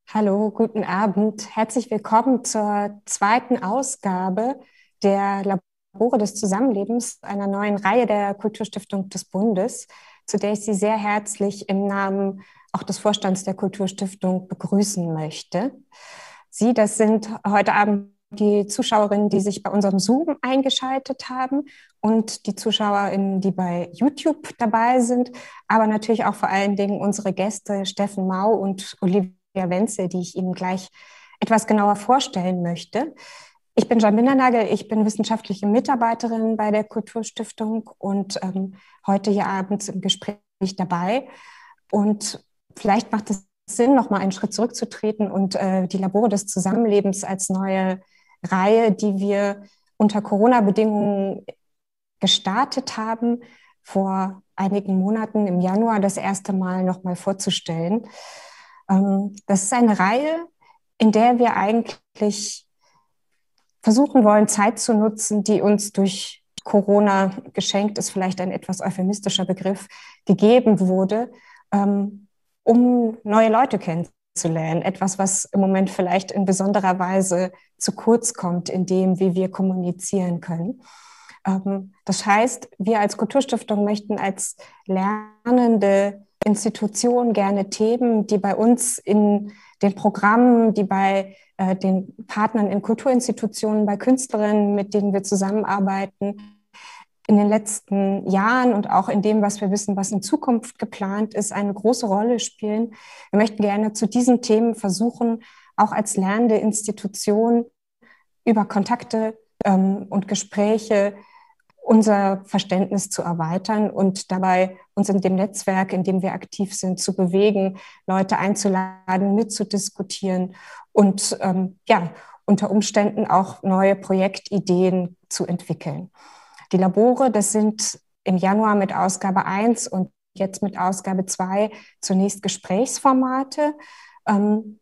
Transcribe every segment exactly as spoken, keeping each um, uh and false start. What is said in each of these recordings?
Hallo, guten Abend. Herzlich willkommen zur zweiten Ausgabe der Labore des Zusammenlebens, einer neuen Reihe der Kulturstiftung des Bundes, zu der ich Sie sehr herzlich im Namen auch des Vorstands der Kulturstiftung begrüßen möchte. Sie, das sind heute Abend die Zuschauerinnen, die sich bei unserem Zoom eingeschaltet haben und die ZuschauerInnen, die bei YouTube dabei sind, aber natürlich auch vor allen Dingen unsere Gäste Steffen Mau und Olivia Wenzel, die ich Ihnen gleich etwas genauer vorstellen möchte. Ich bin Jamina Nagel, ich bin wissenschaftliche Mitarbeiterin bei der Kulturstiftung und ähm, heute hier abends im Gespräch dabei. Und vielleicht macht es Sinn, noch mal einen Schritt zurückzutreten und äh, die Labore des Zusammenlebens als neue Reihe, die wir unter Corona-Bedingungen gestartet haben, vor einigen Monaten im Januar das erste Mal noch mal vorzustellen. Ähm, das ist eine Reihe, in der wir eigentlich versuchen wollen, Zeit zu nutzen, die uns durch Corona geschenkt ist, vielleicht ein etwas euphemistischer Begriff, gegeben wurde, ähm, um neue Leute kennenzulernen. Etwas, was im Moment vielleicht in besonderer Weise zu kurz kommt in dem, wie wir kommunizieren können. Ähm, das heißt, wir als Kulturstiftung möchten als lernende Institution gerne Themen, die bei uns in den Programmen, die bei äh, den Partnern in Kulturinstitutionen, bei Künstlerinnen, mit denen wir zusammenarbeiten, in den letzten Jahren und auch in dem, was wir wissen, was in Zukunft geplant ist, eine große Rolle spielen. Wir möchten gerne zu diesen Themen versuchen, auch als lernende Institution über Kontakte ähm, und Gespräche unser Verständnis zu erweitern und dabei uns in dem Netzwerk, in dem wir aktiv sind, zu bewegen, Leute einzuladen, mitzudiskutieren und ähm, ja, unter Umständen auch neue Projektideen zu entwickeln. Die Labore, das sind im Januar mit Ausgabe eins und jetzt mit Ausgabe zwei zunächst Gesprächsformate. Ähm,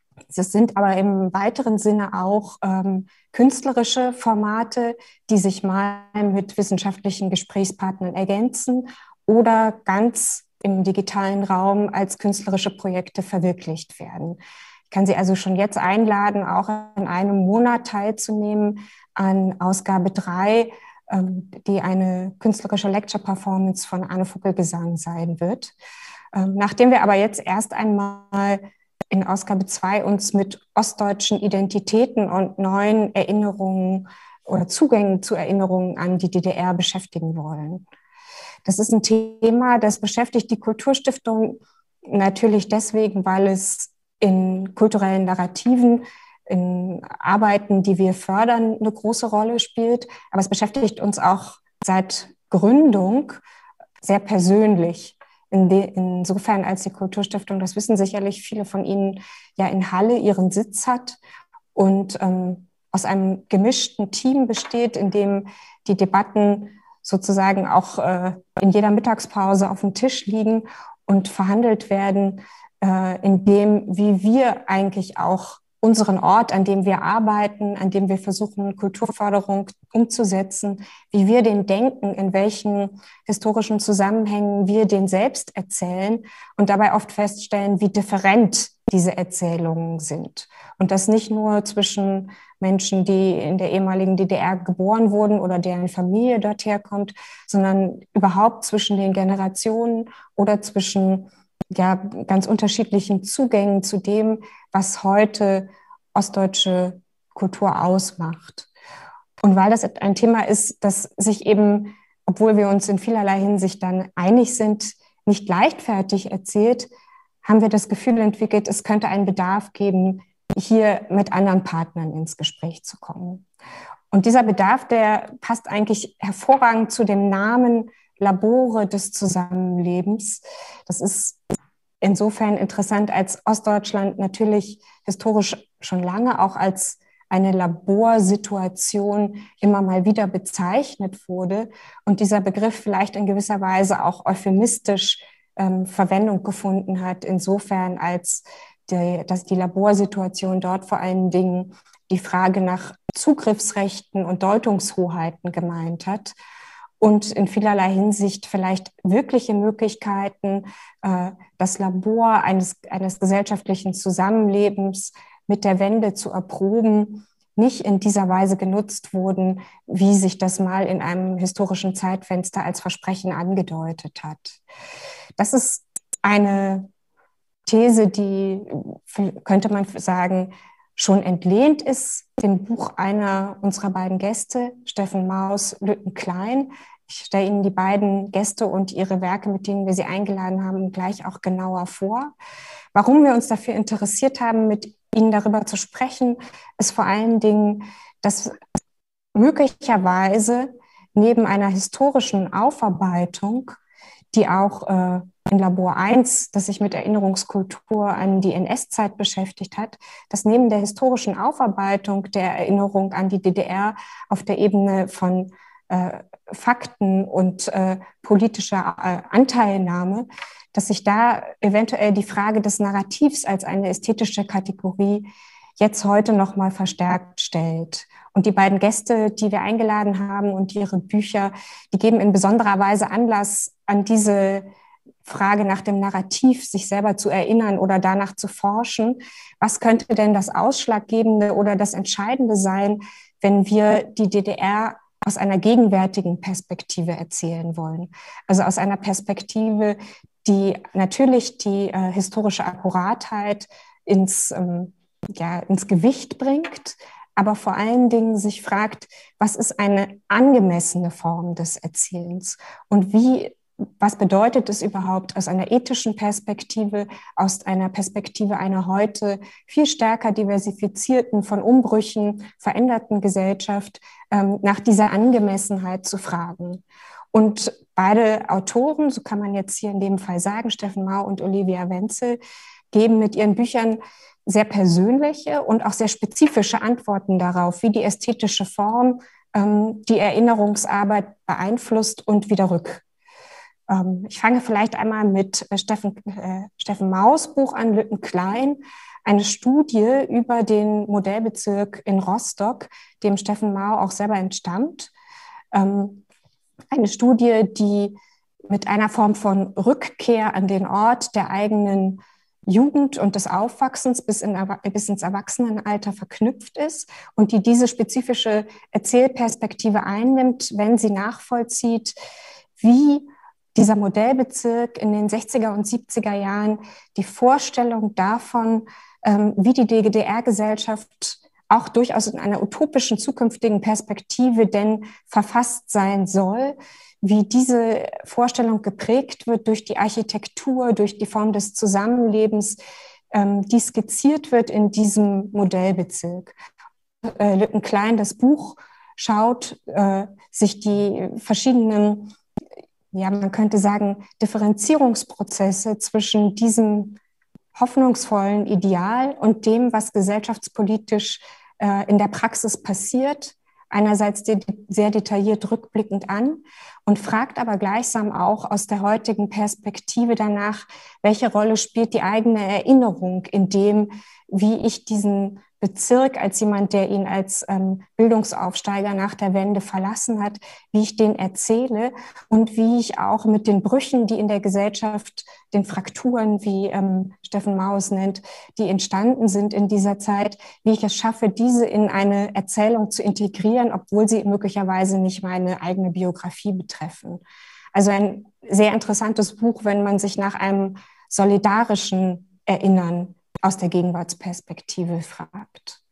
Es sind aber im weiteren Sinne auch ähm, künstlerische Formate, die sich mal mit wissenschaftlichen Gesprächspartnern ergänzen oder ganz im digitalen Raum als künstlerische Projekte verwirklicht werden. Ich kann Sie also schon jetzt einladen, auch in einem Monat teilzunehmen an Ausgabe drei, ähm, die eine künstlerische Lecture-Performance von Anne Vogelsang sein wird. Ähm, nachdem wir aber jetzt erst einmal in Ausgabe zwei uns mit ostdeutschen Identitäten und neuen Erinnerungen oder Zugängen zu Erinnerungen an die D D R beschäftigen wollen. Das ist ein Thema, das beschäftigt die Kulturstiftung natürlich deswegen, weil es in kulturellen Narrativen, in Arbeiten, die wir fördern, eine große Rolle spielt. Aber es beschäftigt uns auch seit Gründung sehr persönlich. In de, insofern, als die Kulturstiftung, das wissen sicherlich viele von Ihnen, ja in Halle ihren Sitz hat und ähm, aus einem gemischten Team besteht, in dem die Debatten sozusagen auch äh, in jeder Mittagspause auf dem Tisch liegen und verhandelt werden, äh, in dem, wie wir eigentlich auch unseren Ort, an dem wir arbeiten, an dem wir versuchen, Kulturförderung umzusetzen, wie wir den denken, in welchen historischen Zusammenhängen wir den selbst erzählen und dabei oft feststellen, wie different diese Erzählungen sind. Und das nicht nur zwischen Menschen, die in der ehemaligen D D R geboren wurden oder deren Familie dort herkommt, sondern überhaupt zwischen den Generationen oder zwischen ja, ganz unterschiedlichen Zugängen zu dem, was heute ostdeutsche Kultur ausmacht. Und weil das ein Thema ist, das sich eben, obwohl wir uns in vielerlei Hinsicht dann einig sind, nicht leichtfertig erzählt, haben wir das Gefühl entwickelt, es könnte einen Bedarf geben, hier mit anderen Partnern ins Gespräch zu kommen. Und dieser Bedarf, der passt eigentlich hervorragend zu dem Namen Labore des Zusammenlebens. Das ist insofern interessant, als Ostdeutschland natürlich historisch schon lange auch als eine Laborsituation immer mal wieder bezeichnet wurde und dieser Begriff vielleicht in gewisser Weise auch euphemistisch ähm, Verwendung gefunden hat, insofern als die, dass die Laborsituation dort vor allen Dingen die Frage nach Zugriffsrechten und Deutungshoheiten gemeint hat. und in vielerlei Hinsicht vielleicht wirkliche Möglichkeiten, äh, das Labor eines, eines gesellschaftlichen Zusammenlebens mit der Wende zu erproben, nicht in dieser Weise genutzt wurden, wie sich das mal in einem historischen Zeitfenster als Versprechen angedeutet hat. Das ist eine These, die, könnte man sagen, schon entlehnt ist dem Buch einer unserer beiden Gäste, Steffen Maus, Lütten-Klein. Ich stelle Ihnen die beiden Gäste und ihre Werke, mit denen wir sie eingeladen haben, gleich auch genauer vor. Warum wir uns dafür interessiert haben, mit Ihnen darüber zu sprechen, ist vor allen Dingen, dass möglicherweise neben einer historischen Aufarbeitung, die auch äh, in Labor eins, das sich mit Erinnerungskultur an die N S-Zeit beschäftigt hat, dass neben der historischen Aufarbeitung der Erinnerung an die D D R auf der Ebene von äh, Fakten und äh, politischer äh, Anteilnahme, dass sich da eventuell die Frage des Narrativs als eine ästhetische Kategorie jetzt heute noch mal verstärkt stellt. Und die beiden Gäste, die wir eingeladen haben und ihre Bücher, die geben in besonderer Weise Anlass, an diese Frage nach dem Narrativ sich selber zu erinnern oder danach zu forschen. Was könnte denn das Ausschlaggebende oder das Entscheidende sein, wenn wir die D D R aus einer gegenwärtigen Perspektive erzählen wollen? Also aus einer Perspektive, die natürlich die äh, historische Akkuratheit ins, ähm, ja, ins Gewicht bringt, aber vor allen Dingen sich fragt, was ist eine angemessene Form des Erzählens und wie, was bedeutet es überhaupt aus einer ethischen Perspektive, aus einer Perspektive einer heute viel stärker diversifizierten, von Umbrüchen veränderten Gesellschaft, ähm, nach dieser Angemessenheit zu fragen. Und beide Autoren, so kann man jetzt hier in dem Fall sagen, Steffen Mau und Olivia Wenzel, geben mit ihren Büchern sehr persönliche und auch sehr spezifische Antworten darauf, wie die ästhetische Form ähm, die Erinnerungsarbeit beeinflusst und wieder rück. Ähm, ich fange vielleicht einmal mit äh, Steffen, äh, Steffen Maus Buch an, Lütten-Klein, eine Studie über den Modellbezirk in Rostock, dem Steffen Mau auch selber entstammt. Ähm, eine Studie, die mit einer Form von Rückkehr an den Ort der eigenen Jugend und des Aufwachsens bis, in, bis ins Erwachsenenalter verknüpft ist und die diese spezifische Erzählperspektive einnimmt, wenn sie nachvollzieht, wie dieser Modellbezirk in den sechziger und siebziger Jahren die Vorstellung davon, wie die D D R-Gesellschaft auch durchaus in einer utopischen zukünftigen Perspektive denn verfasst sein soll, wie diese Vorstellung geprägt wird durch die Architektur, durch die Form des Zusammenlebens, ähm, die skizziert wird in diesem Modellbezirk. Äh, Lütten-Klein, das Buch, schaut äh, sich die verschiedenen, ja, man könnte sagen, Differenzierungsprozesse zwischen diesem hoffnungsvollen Ideal und dem, was gesellschaftspolitisch äh, in der Praxis passiert, einerseits sehr detailliert rückblickend an und fragt aber gleichsam auch aus der heutigen Perspektive danach, welche Rolle spielt die eigene Erinnerung in dem, wie ich diesen Bezirk als jemand, der ihn als ähm, Bildungsaufsteiger nach der Wende verlassen hat, wie ich den erzähle und wie ich auch mit den Brüchen, die in der Gesellschaft, den Frakturen, wie ähm, Steffen Maus nennt, die entstanden sind in dieser Zeit, wie ich es schaffe, diese in eine Erzählung zu integrieren, obwohl sie möglicherweise nicht meine eigene Biografie betreffen. Also ein sehr interessantes Buch, wenn man sich nach einem solidarischen Erinnern aus der Gegenwartsperspektive fragt.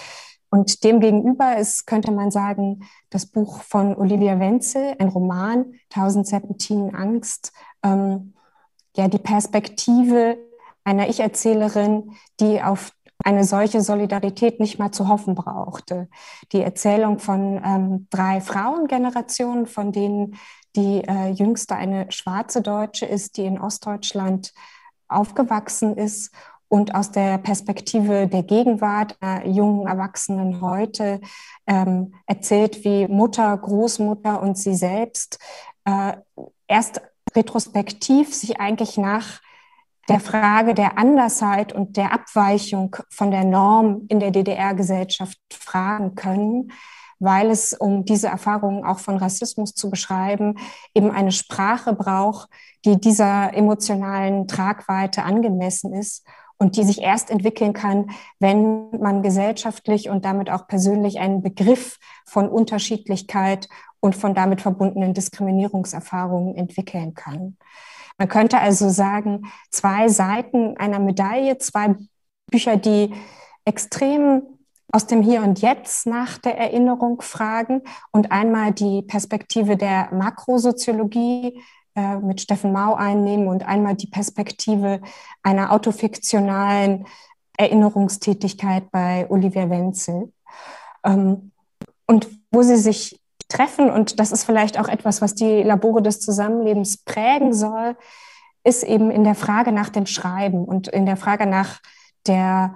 Und demgegenüber ist, könnte man sagen, das Buch von Olivia Wenzel, ein Roman, Tausend Serpentinen Angst, ähm, ja, die Perspektive einer Ich-Erzählerin, die auf eine solche Solidarität nicht mal zu hoffen brauchte. Die Erzählung von ähm, drei Frauengenerationen, von denen die äh, jüngste eine schwarze Deutsche ist, die in Ostdeutschland aufgewachsen ist und aus der Perspektive der Gegenwart, einer jungen Erwachsenen heute, ähm, erzählt, wie Mutter, Großmutter und sie selbst äh, erst retrospektiv sich eigentlich nach der Frage der Andersheit und der Abweichung von der Norm in der D D R-Gesellschaft fragen können. weil es, um diese Erfahrungen auch von Rassismus zu beschreiben, eben eine Sprache braucht, die dieser emotionalen Tragweite angemessen ist und die sich erst entwickeln kann, wenn man gesellschaftlich und damit auch persönlich einen Begriff von Unterschiedlichkeit und von damit verbundenen Diskriminierungserfahrungen entwickeln kann. Man könnte also sagen, zwei Seiten einer Medaille, zwei Bücher, die extrem aus dem Hier und Jetzt nach der Erinnerung fragen und einmal die Perspektive der Makrosoziologie äh, mit Steffen Mau einnehmen und einmal die Perspektive einer autofiktionalen Erinnerungstätigkeit bei Olivier Wenzel. Ähm, und wo sie sich treffen, und das ist vielleicht auch etwas, was die Labore des Zusammenlebens prägen soll, ist eben in der Frage nach dem Schreiben und in der Frage nach der,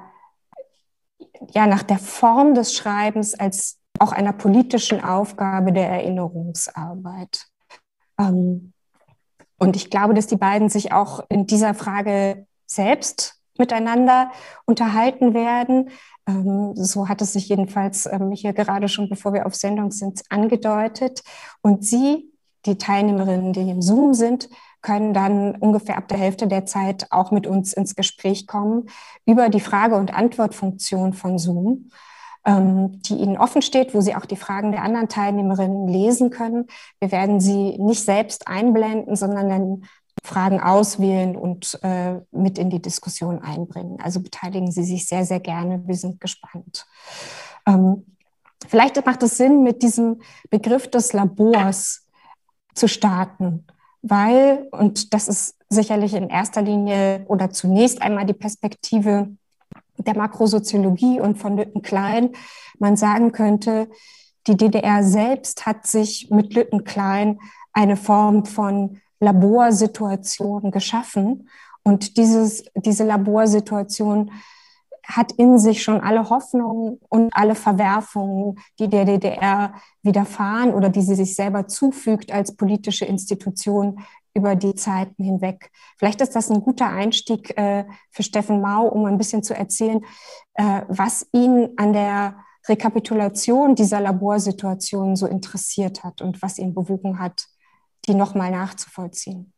ja, nach der Form des Schreibens als auch einer politischen Aufgabe der Erinnerungsarbeit. Ähm, und ich glaube, dass die beiden sich auch in dieser Frage selbst miteinander unterhalten werden. Ähm, so hat es sich jedenfalls ähm, hier gerade schon, bevor wir auf Sendung sind, angedeutet. Und Sie, die Teilnehmerinnen, die im Zoom sind, können dann ungefähr ab der Hälfte der Zeit auch mit uns ins Gespräch kommen über die Frage- und Antwortfunktion von Zoom, ähm, die Ihnen offen steht, wo Sie auch die Fragen der anderen Teilnehmerinnen lesen können. Wir werden sie nicht selbst einblenden, sondern dann Fragen auswählen und äh, mit in die Diskussion einbringen. Also beteiligen Sie sich sehr, sehr gerne. Wir sind gespannt. Ähm, vielleicht macht es Sinn, mit diesem Begriff des Labors zu starten, weil, und das ist sicherlich in erster Linie oder zunächst einmal die Perspektive der Makrosoziologie und von Lütten-Klein, man sagen könnte, die D D R selbst hat sich mit Lütten-Klein eine Form von Laborsituation geschaffen. Und dieses, diese Laborsituation hat in sich schon alle Hoffnungen und alle Verwerfungen, die der D D R widerfahren oder die sie sich selber zufügt als politische Institution über die Zeiten hinweg. Vielleicht ist das ein guter Einstieg äh, für Steffen Mau, um ein bisschen zu erzählen, äh, was ihn an der Rekapitulation dieser Laborsituation so interessiert hat und was ihn bewogen hat, die nochmal nachzuvollziehen.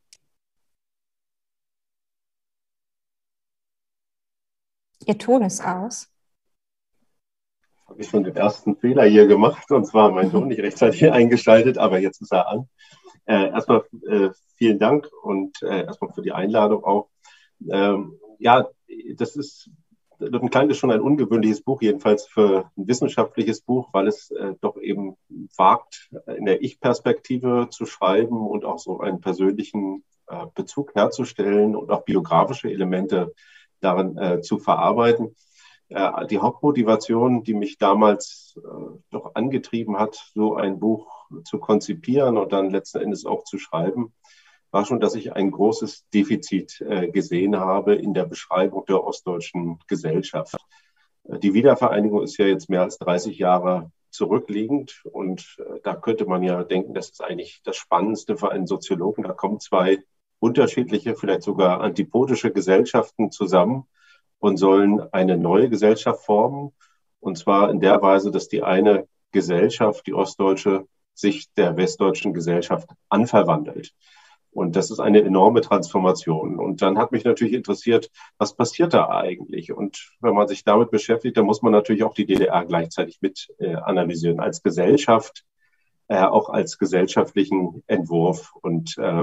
Ihr Ton ist aus. Habe ich schon den ersten Fehler hier gemacht, und zwar mein Ton nicht rechtzeitig eingeschaltet, aber jetzt ist er an. Äh, erstmal äh, vielen Dank und äh, erstmal für die Einladung auch. Ähm, ja, das ist, Lütten-Klein ist schon ein ungewöhnliches Buch, jedenfalls für ein wissenschaftliches Buch, weil es äh, doch eben wagt, in der Ich-Perspektive zu schreiben und auch so einen persönlichen äh, Bezug herzustellen und auch biografische Elemente darin äh, zu verarbeiten. Äh, die Hauptmotivation, die mich damals äh, doch angetrieben hat, so ein Buch zu konzipieren und dann letzten Endes auch zu schreiben, war schon, dass ich ein großes Defizit äh, gesehen habe in der Beschreibung der ostdeutschen Gesellschaft. Äh, die Wiedervereinigung ist ja jetzt mehr als dreißig Jahre zurückliegend, und äh, da könnte man ja denken, das ist eigentlich das Spannendste für einen Soziologen. Da kommen zwei unterschiedliche, vielleicht sogar antipodische Gesellschaften zusammen und sollen eine neue Gesellschaft formen. Und zwar in der Weise, dass die eine Gesellschaft, die ostdeutsche, sich der westdeutschen Gesellschaft anverwandelt. Und das ist eine enorme Transformation. Und dann hat mich natürlich interessiert, was passiert da eigentlich? Und wenn man sich damit beschäftigt, dann muss man natürlich auch die D D R gleichzeitig mit äh, analysieren, als Gesellschaft, äh, auch als gesellschaftlichen Entwurf. Und äh,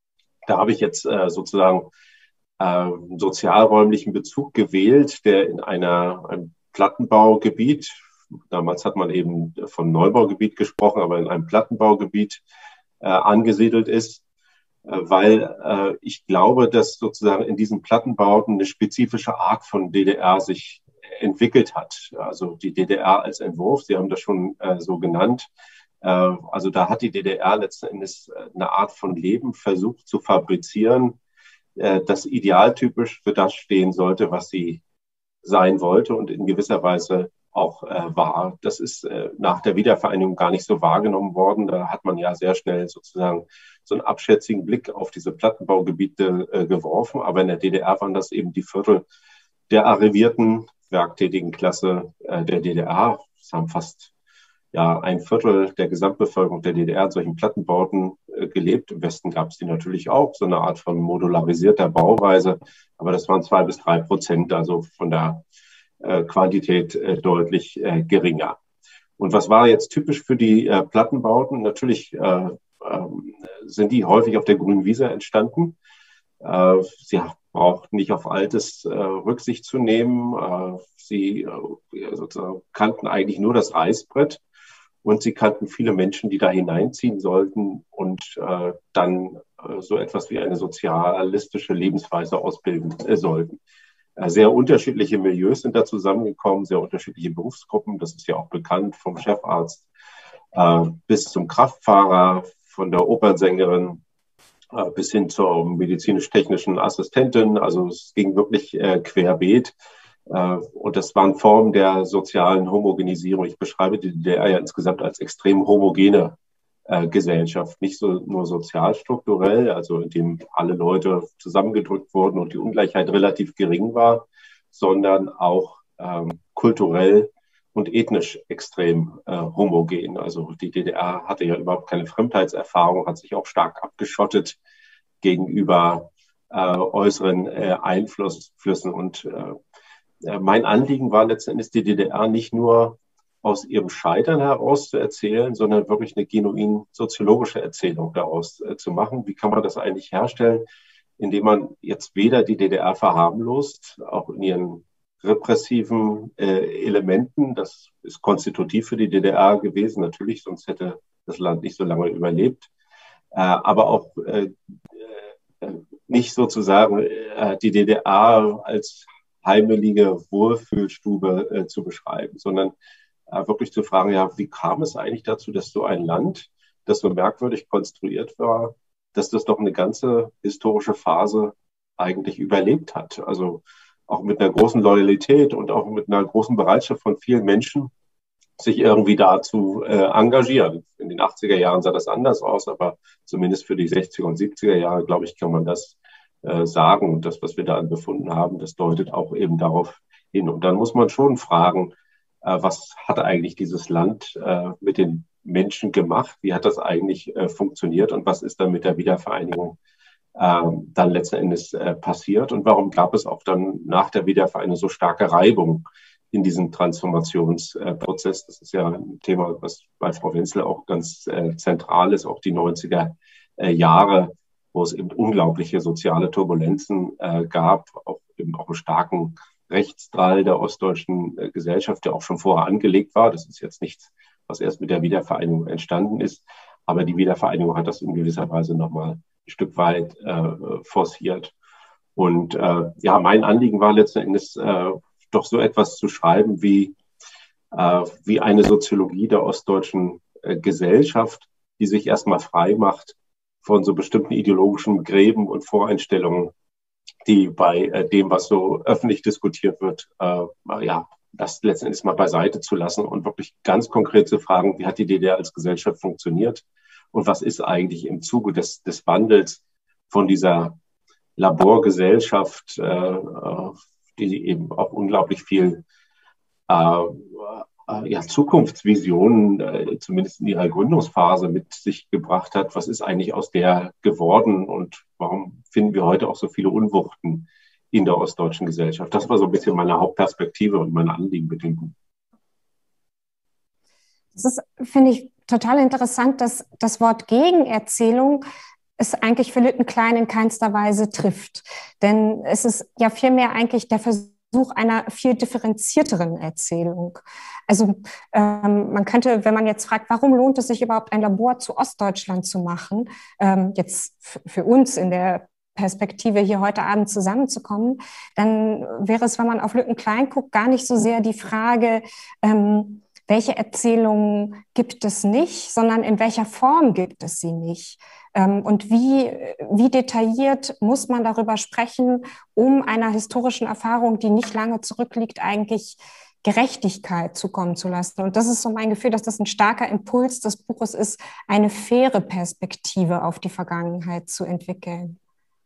da habe ich jetzt äh, sozusagen äh, sozialräumlichen Bezug gewählt, der in einer, einem Plattenbaugebiet, damals hat man eben von Neubaugebiet gesprochen, aber in einem Plattenbaugebiet äh, angesiedelt ist, äh, weil äh, ich glaube, dass sozusagen in diesen Plattenbauten eine spezifische Art von D D R sich entwickelt hat. Also die D D R als Entwurf, Sie haben das schon äh, so genannt. Äh, also da hat die D D R letzten Endes eine Art von Leben versucht zu fabrizieren, das idealtypisch für das stehen sollte, was sie sein wollte und in gewisser Weise auch äh, war. Das ist äh, nach der Wiedervereinigung gar nicht so wahrgenommen worden. Da hat man ja sehr schnell sozusagen so einen abschätzigen Blick auf diese Plattenbaugebiete äh, geworfen. Aber in der D D R waren das eben die Viertel der arrivierten werktätigen Klasse äh, der D D R. Es haben fast ja ein Viertel der Gesamtbevölkerung der D D R in solchen Plattenbauten äh, gelebt. Im Westen gab es die natürlich auch, so eine Art von modularisierter Bauweise, aber das waren zwei bis drei Prozent, also von der äh, Quantität äh, deutlich äh, geringer. Und was war jetzt typisch für die äh, Plattenbauten? Natürlich äh, äh, sind die häufig auf der grünen Wiese entstanden. Äh, sie brauchten nicht auf Altes äh, Rücksicht zu nehmen. Äh, sie äh, sozusagen kannten eigentlich nur das Reißbrett und sie kannten viele Menschen, die da hineinziehen sollten und äh, dann äh, so etwas wie eine sozialistische Lebensweise ausbilden äh, sollten. Sehr unterschiedliche Milieus sind da zusammengekommen, sehr unterschiedliche Berufsgruppen. Das ist ja auch bekannt, vom Chefarzt äh, bis zum Kraftfahrer, von der Opernsängerin äh, bis hin zur medizinisch-technischen Assistentin. Also es ging wirklich äh, querbeet. Äh, und das waren Formen der sozialen Homogenisierung. Ich beschreibe die D D R ja insgesamt als extrem homogene Äh, Gesellschaft, nicht so nur sozialstrukturell, also in dem alle Leute zusammengedrückt wurden und die Ungleichheit relativ gering war, sondern auch ähm, kulturell und ethnisch extrem äh, homogen. Also die D D R hatte ja überhaupt keine Fremdheitserfahrung, hat sich auch stark abgeschottet gegenüber äh, äußeren äh, Einflüssen. Und äh, mein Anliegen war letztendlich, die D D R nicht nur aus ihrem Scheitern heraus zu erzählen, sondern wirklich eine genuin soziologische Erzählung daraus äh, zu machen. Wie kann man das eigentlich herstellen, indem man jetzt weder die D D R verharmlost, auch in ihren repressiven äh, Elementen, das ist konstitutiv für die D D R gewesen, natürlich, sonst hätte das Land nicht so lange überlebt, äh, aber auch äh, äh, nicht sozusagen äh, die D D R als heimelige Wohlfühlstube äh, zu beschreiben, sondern wirklich zu fragen, ja, wie kam es eigentlich dazu, dass so ein Land, das so merkwürdig konstruiert war, dass das doch eine ganze historische Phase eigentlich überlebt hat. Also auch mit einer großen Loyalität und auch mit einer großen Bereitschaft von vielen Menschen, sich irgendwie dazu äh, engagieren. In den achtziger Jahren sah das anders aus, aber zumindest für die sechziger und siebziger Jahre, glaube ich, kann man das äh, sagen. Und das, was wir da an Befunden haben, das deutet auch eben darauf hin. Und dann muss man schon fragen, was hat eigentlich dieses Land äh, mit den Menschen gemacht? Wie hat das eigentlich äh, funktioniert? Und was ist dann mit der Wiedervereinigung äh, dann letzten Endes äh, passiert? Und warum gab es auch dann nach der Wiedervereinigung so starke Reibung in diesem Transformationsprozess? Das ist ja ein Thema, was bei Frau Wenzel auch ganz äh, zentral ist, auch die neunziger Jahre, wo es eben unglaubliche soziale Turbulenzen äh, gab, auch eben auch einen starken Rechtsdrall der ostdeutschen äh, Gesellschaft, der auch schon vorher angelegt war. Das ist jetzt nichts, was erst mit der Wiedervereinigung entstanden ist. Aber die Wiedervereinigung hat das in gewisser Weise nochmal ein Stück weit äh, forciert. Und äh, ja, mein Anliegen war letzten Endes äh, doch so etwas zu schreiben wie, äh, wie eine Soziologie der ostdeutschen äh, Gesellschaft, die sich erstmal frei macht von so bestimmten ideologischen Gräben und Voreinstellungen, die bei äh, dem, was so öffentlich diskutiert wird, äh, ja, das letztendlich mal beiseite zu lassen und wirklich ganz konkret zu fragen, wie hat die D D R als Gesellschaft funktioniert und was ist eigentlich im Zuge des, des Wandels von dieser Laborgesellschaft, äh, die eben auch unglaublich viel äh, ja, Zukunftsvisionen, äh, zumindest in ihrer Gründungsphase, mit sich gebracht hat. Was ist eigentlich aus der geworden und warum finden wir heute auch so viele Unwuchten in der ostdeutschen Gesellschaft? Das war so ein bisschen meine Hauptperspektive und mein Anliegen mit dem Buch. Das ist, finde ich, total interessant, dass das Wort Gegenerzählung es eigentlich für Lüttenklein in keinster Weise trifft. Denn es ist ja vielmehr eigentlich der Versuch einer viel differenzierteren Erzählung. Also ähm, man könnte, wenn man jetzt fragt, warum lohnt es sich überhaupt ein Labor zu Ostdeutschland zu machen, ähm, jetzt für uns in der Perspektive hier heute Abend zusammenzukommen, dann wäre es, wenn man auf Lüttenklein guckt, gar nicht so sehr die Frage, ähm, welche Erzählungen gibt es nicht, sondern in welcher Form gibt es sie nicht. Und wie, wie detailliert muss man darüber sprechen, um einer historischen Erfahrung, die nicht lange zurückliegt, eigentlich Gerechtigkeit zukommen zu lassen. Und das ist so mein Gefühl, dass das ein starker Impuls des Buches ist, eine faire Perspektive auf die Vergangenheit zu entwickeln.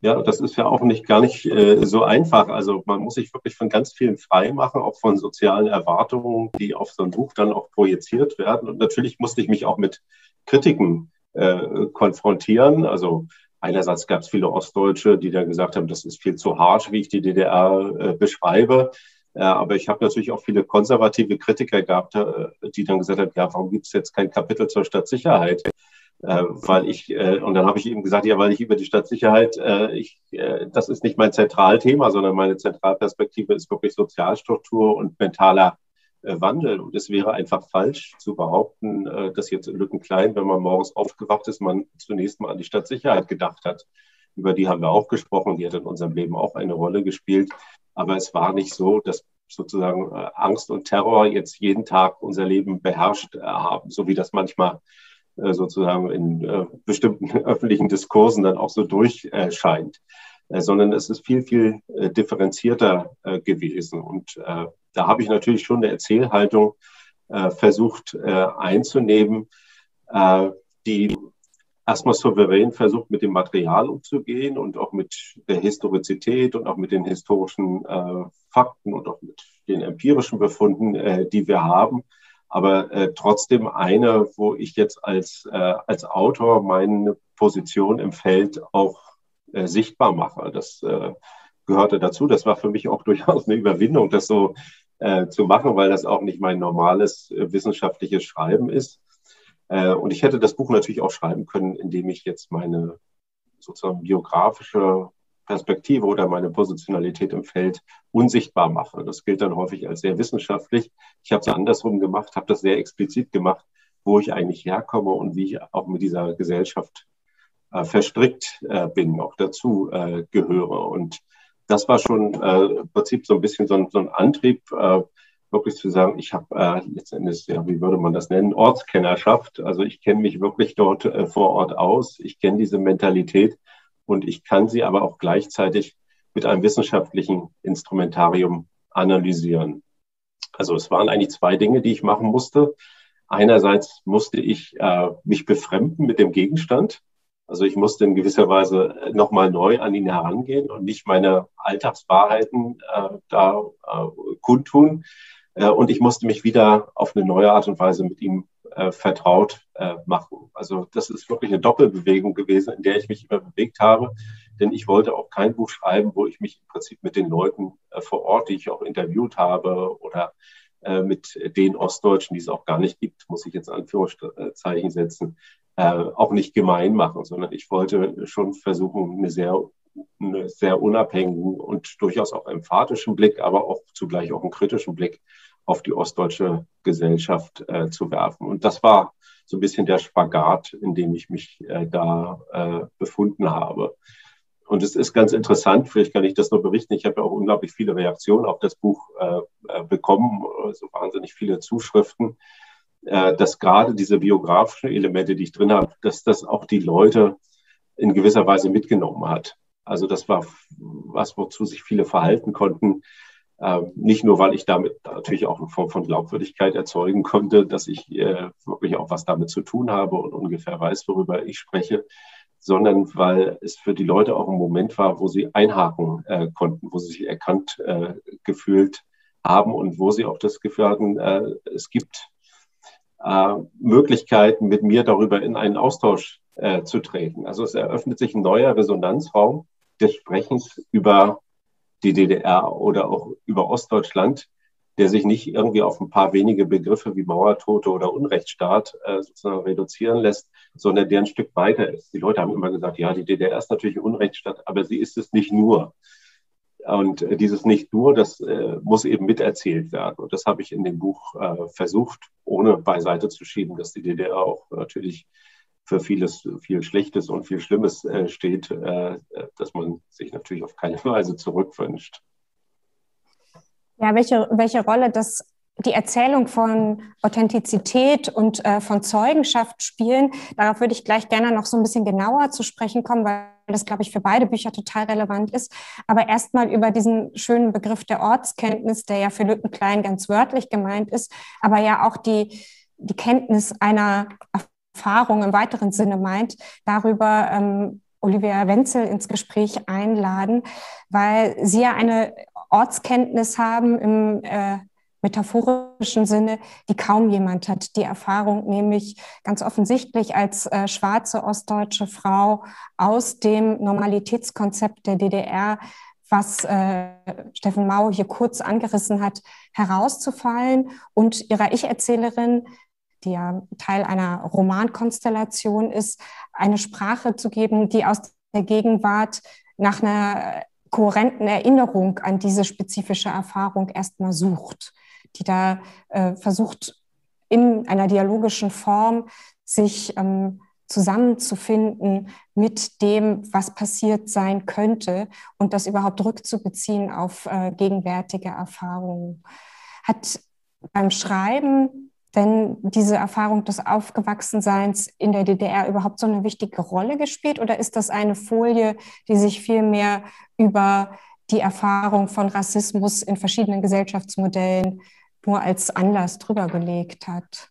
Ja, das ist ja auch nicht gar nicht äh, so einfach. Also man muss sich wirklich von ganz vielen frei machen, auch von sozialen Erwartungen, die auf so ein Buch dann auch projiziert werden. Und natürlich musste ich mich auch mit Kritiken äh, konfrontieren. Also einerseits gab es viele Ostdeutsche, die dann gesagt haben, das ist viel zu harsch, wie ich die D D R äh, beschreibe. Äh, aber ich habe natürlich auch viele konservative Kritiker gehabt, äh, die dann gesagt haben, ja, warum gibt es jetzt kein Kapitel zur Stadtsicherheit? Äh, weil ich, äh, und dann habe ich eben gesagt, ja, weil ich über die Stadtsicherheit, äh, ich, äh, das ist nicht mein Zentralthema, sondern meine Zentralperspektive ist wirklich Sozialstruktur und mentaler äh, Wandel. Und es wäre einfach falsch zu behaupten, äh, dass jetzt in Lückenklein, wenn man morgens aufgewacht ist, man zunächst mal an die Stadtsicherheit gedacht hat. Über die haben wir auch gesprochen, die hat in unserem Leben auch eine Rolle gespielt. Aber es war nicht so, dass sozusagen äh, Angst und Terror jetzt jeden Tag unser Leben beherrscht äh, haben, so wie das manchmal sozusagen in äh, bestimmten öffentlichen Diskursen dann auch so durchscheint, äh, sondern es ist viel, viel äh, differenzierter äh, gewesen. Und äh, da habe ich natürlich schon eine Erzählhaltung äh, versucht äh, einzunehmen, äh, die erstmal souverän versucht, mit dem Material umzugehen und auch mit der Historizität und auch mit den historischen äh, Fakten und auch mit den empirischen Befunden, äh, die wir haben. Aber äh, trotzdem eine, wo ich jetzt als, äh, als Autor meine Position im Feld auch äh, sichtbar mache. Das äh, gehörte dazu. Das war für mich auch durchaus eine Überwindung, das so äh, zu machen, weil das auch nicht mein normales äh, wissenschaftliches Schreiben ist. Äh, und ich hätte das Buch natürlich auch schreiben können, indem ich jetzt meine sozusagen biografische Perspektive oder meine Positionalität im Feld unsichtbar mache. Das gilt dann häufig als sehr wissenschaftlich. Ich habe es andersrum gemacht, habe das sehr explizit gemacht, wo ich eigentlich herkomme und wie ich auch mit dieser Gesellschaft äh, verstrickt äh, bin, auch dazu äh, gehöre. Und das war schon äh, im Prinzip so ein bisschen so ein, so ein Antrieb, äh, wirklich zu sagen, ich habe äh, letztendlich, ja, wie würde man das nennen, Ortskennerschaft. Also ich kenne mich wirklich dort äh, vor Ort aus. Ich kenne diese Mentalität. Und ich kann sie aber auch gleichzeitig mit einem wissenschaftlichen Instrumentarium analysieren. Also es waren eigentlich zwei Dinge, die ich machen musste. Einerseits musste ich äh, mich befremden mit dem Gegenstand. Also ich musste in gewisser Weise nochmal neu an ihn herangehen und nicht meine Alltagswahrheiten äh, da äh, kundtun. Äh, und ich musste mich wieder auf eine neue Art und Weise mit ihm Äh, vertraut äh, machen. Also das ist wirklich eine Doppelbewegung gewesen, in der ich mich immer bewegt habe, denn ich wollte auch kein Buch schreiben, wo ich mich im Prinzip mit den Leuten äh, vor Ort, die ich auch interviewt habe oder äh, mit den Ostdeutschen, die es auch gar nicht gibt, muss ich jetzt Anführungszeichen setzen, äh, auch nicht gemein machen, sondern ich wollte schon versuchen, eine sehr, eine sehr unabhängigen und durchaus auch emphatischen Blick, aber auch zugleich auch einen kritischen Blick auf die ostdeutsche Gesellschaft äh, zu werfen. Und das war so ein bisschen der Spagat, in dem ich mich äh, da äh, befunden habe. Und es ist ganz interessant, vielleicht kann ich das nur berichten, ich habe ja auch unglaublich viele Reaktionen auf das Buch äh, bekommen, so wahnsinnig viele Zuschriften, äh, dass gerade diese biografischen Elemente, die ich drin habe, dass das auch die Leute in gewisser Weise mitgenommen hat. Also das war was, wozu sich viele verhalten konnten. Ähm, nicht nur, weil ich damit natürlich auch eine Form von Glaubwürdigkeit erzeugen konnte, dass ich äh, wirklich auch was damit zu tun habe und ungefähr weiß, worüber ich spreche, sondern weil es für die Leute auch ein Moment war, wo sie einhaken äh, konnten, wo sie sich erkannt äh, gefühlt haben und wo sie auch das Gefühl hatten, äh, es gibt äh, Möglichkeiten, mit mir darüber in einen Austausch äh, zu treten. Also es eröffnet sich ein neuer Resonanzraum des Sprechens über die D D R oder auch über Ostdeutschland, der sich nicht irgendwie auf ein paar wenige Begriffe wie Mauertote oder Unrechtsstaat äh, sozusagen reduzieren lässt, sondern der ein Stück weiter ist. Die Leute haben immer gesagt, ja, die D D R ist natürlich ein Unrechtsstaat, aber sie ist es nicht nur. Und äh, dieses nicht nur, das äh, muss eben miterzählt werden. Und das habe ich in dem Buch äh, versucht, ohne beiseite zu schieben, dass die D D R auch natürlich für vieles, viel Schlechtes und viel Schlimmes äh, steht, äh, dass man sich natürlich auf keine Weise zurückwünscht. Ja, welche, welche Rolle das die Erzählung von Authentizität und äh, von Zeugenschaft spielen, darauf würde ich gleich gerne noch so ein bisschen genauer zu sprechen kommen, weil das, glaube ich, für beide Bücher total relevant ist. Aber erstmal über diesen schönen Begriff der Ortskenntnis, der ja für Lückenklein ganz wörtlich gemeint ist, aber ja auch die, die Kenntnis einer Erfahrung im weiteren Sinne meint, darüber, ähm, Olivia Wenzel ins Gespräch einladen, weil Sie ja eine Ortskenntnis haben im äh, metaphorischen Sinne, die kaum jemand hat. Die Erfahrung nämlich ganz offensichtlich als äh, schwarze ostdeutsche Frau aus dem Normalitätskonzept der D D R, was äh, Steffen Mau hier kurz angerissen hat, herauszufallen und ihrer Ich-Erzählerin, die ja Teil einer Romankonstellation ist, eine Sprache zu geben, die aus der Gegenwart nach einer kohärenten Erinnerung an diese spezifische Erfahrung erstmal sucht, die da äh, versucht, in einer dialogischen Form sich ähm, zusammenzufinden mit dem, was passiert sein könnte und das überhaupt rückzubeziehen auf äh, gegenwärtige Erfahrungen. Hat beim Schreiben denn diese Erfahrung des Aufgewachsenseins in der D D R überhaupt so eine wichtige Rolle gespielt? Oder ist das eine Folie, die sich vielmehr über die Erfahrung von Rassismus in verschiedenen Gesellschaftsmodellen nur als Anlass drüber gelegt hat?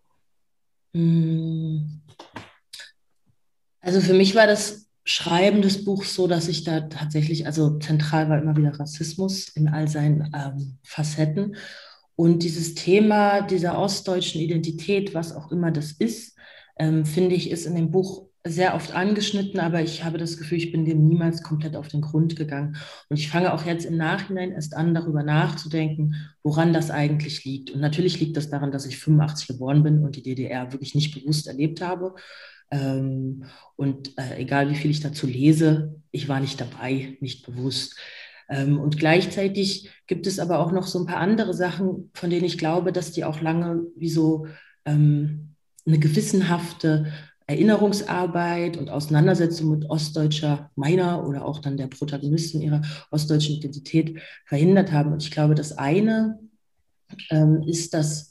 Also für mich war das Schreiben des Buchs so, dass ich da tatsächlich, also zentral war immer wieder Rassismus in all seinen ähm, Facetten. Und dieses Thema dieser ostdeutschen Identität, was auch immer das ist, ähm, finde ich, ist in dem Buch sehr oft angeschnitten, aber ich habe das Gefühl, ich bin dem niemals komplett auf den Grund gegangen. Und ich fange auch jetzt im Nachhinein erst an, darüber nachzudenken, woran das eigentlich liegt. Und natürlich liegt das daran, dass ich fünfundachtzig geboren bin und die D D R wirklich nicht bewusst erlebt habe. Ähm, und äh, egal wie viel ich dazu lese, ich war nicht dabei, nicht bewusst. Ähm, und gleichzeitig gibt es aber auch noch so ein paar andere Sachen, von denen ich glaube, dass die auch lange wie so ähm, eine gewissenhafte Erinnerungsarbeit und Auseinandersetzung mit ostdeutscher, meiner oder auch dann der Protagonisten ihrer ostdeutschen Identität verhindert haben. Und ich glaube, das eine ähm, ist, dass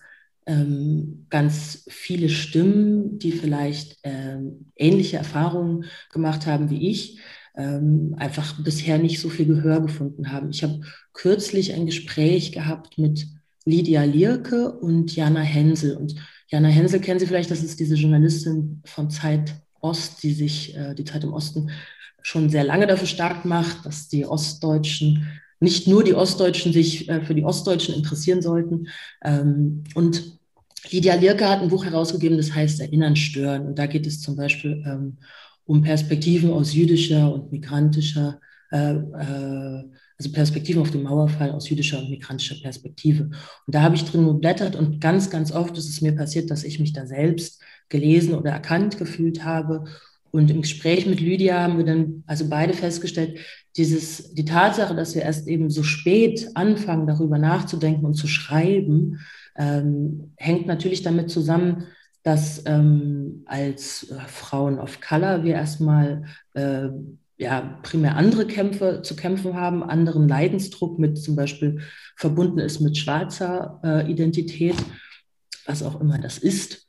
ähm, ganz viele Stimmen, die vielleicht ähm, ähnliche Erfahrungen gemacht haben wie ich, ähm, einfach bisher nicht so viel Gehör gefunden haben. Ich habe kürzlich ein Gespräch gehabt mit Lydia Lierke und Jana Hensel. Und Jana Hensel kennen Sie vielleicht, das ist diese Journalistin von Zeit Ost, die sich, äh, die Zeit im Osten, schon sehr lange dafür stark macht, dass die Ostdeutschen, nicht nur die Ostdeutschen sich äh, für die Ostdeutschen interessieren sollten. Ähm, und Lydia Lierke hat ein Buch herausgegeben, das heißt Erinnern, Stören. Und da geht es zum Beispiel ähm, um Perspektiven aus jüdischer und migrantischer, äh, äh, also Perspektiven auf den Mauerfall aus jüdischer und migrantischer Perspektive. Und da habe ich drin geblättert und ganz, ganz oft ist es mir passiert, dass ich mich da selbst gelesen oder erkannt gefühlt habe. Und im Gespräch mit Lydia haben wir dann also beide festgestellt, dieses, die Tatsache, dass wir erst eben so spät anfangen, darüber nachzudenken und zu schreiben, ähm, hängt natürlich damit zusammen, dass ähm, als äh, Frauen of Color wir erstmal äh, ja, primär andere Kämpfe zu kämpfen haben, anderen Leidensdruck mit zum Beispiel verbunden ist mit schwarzer äh, Identität, was auch immer das ist.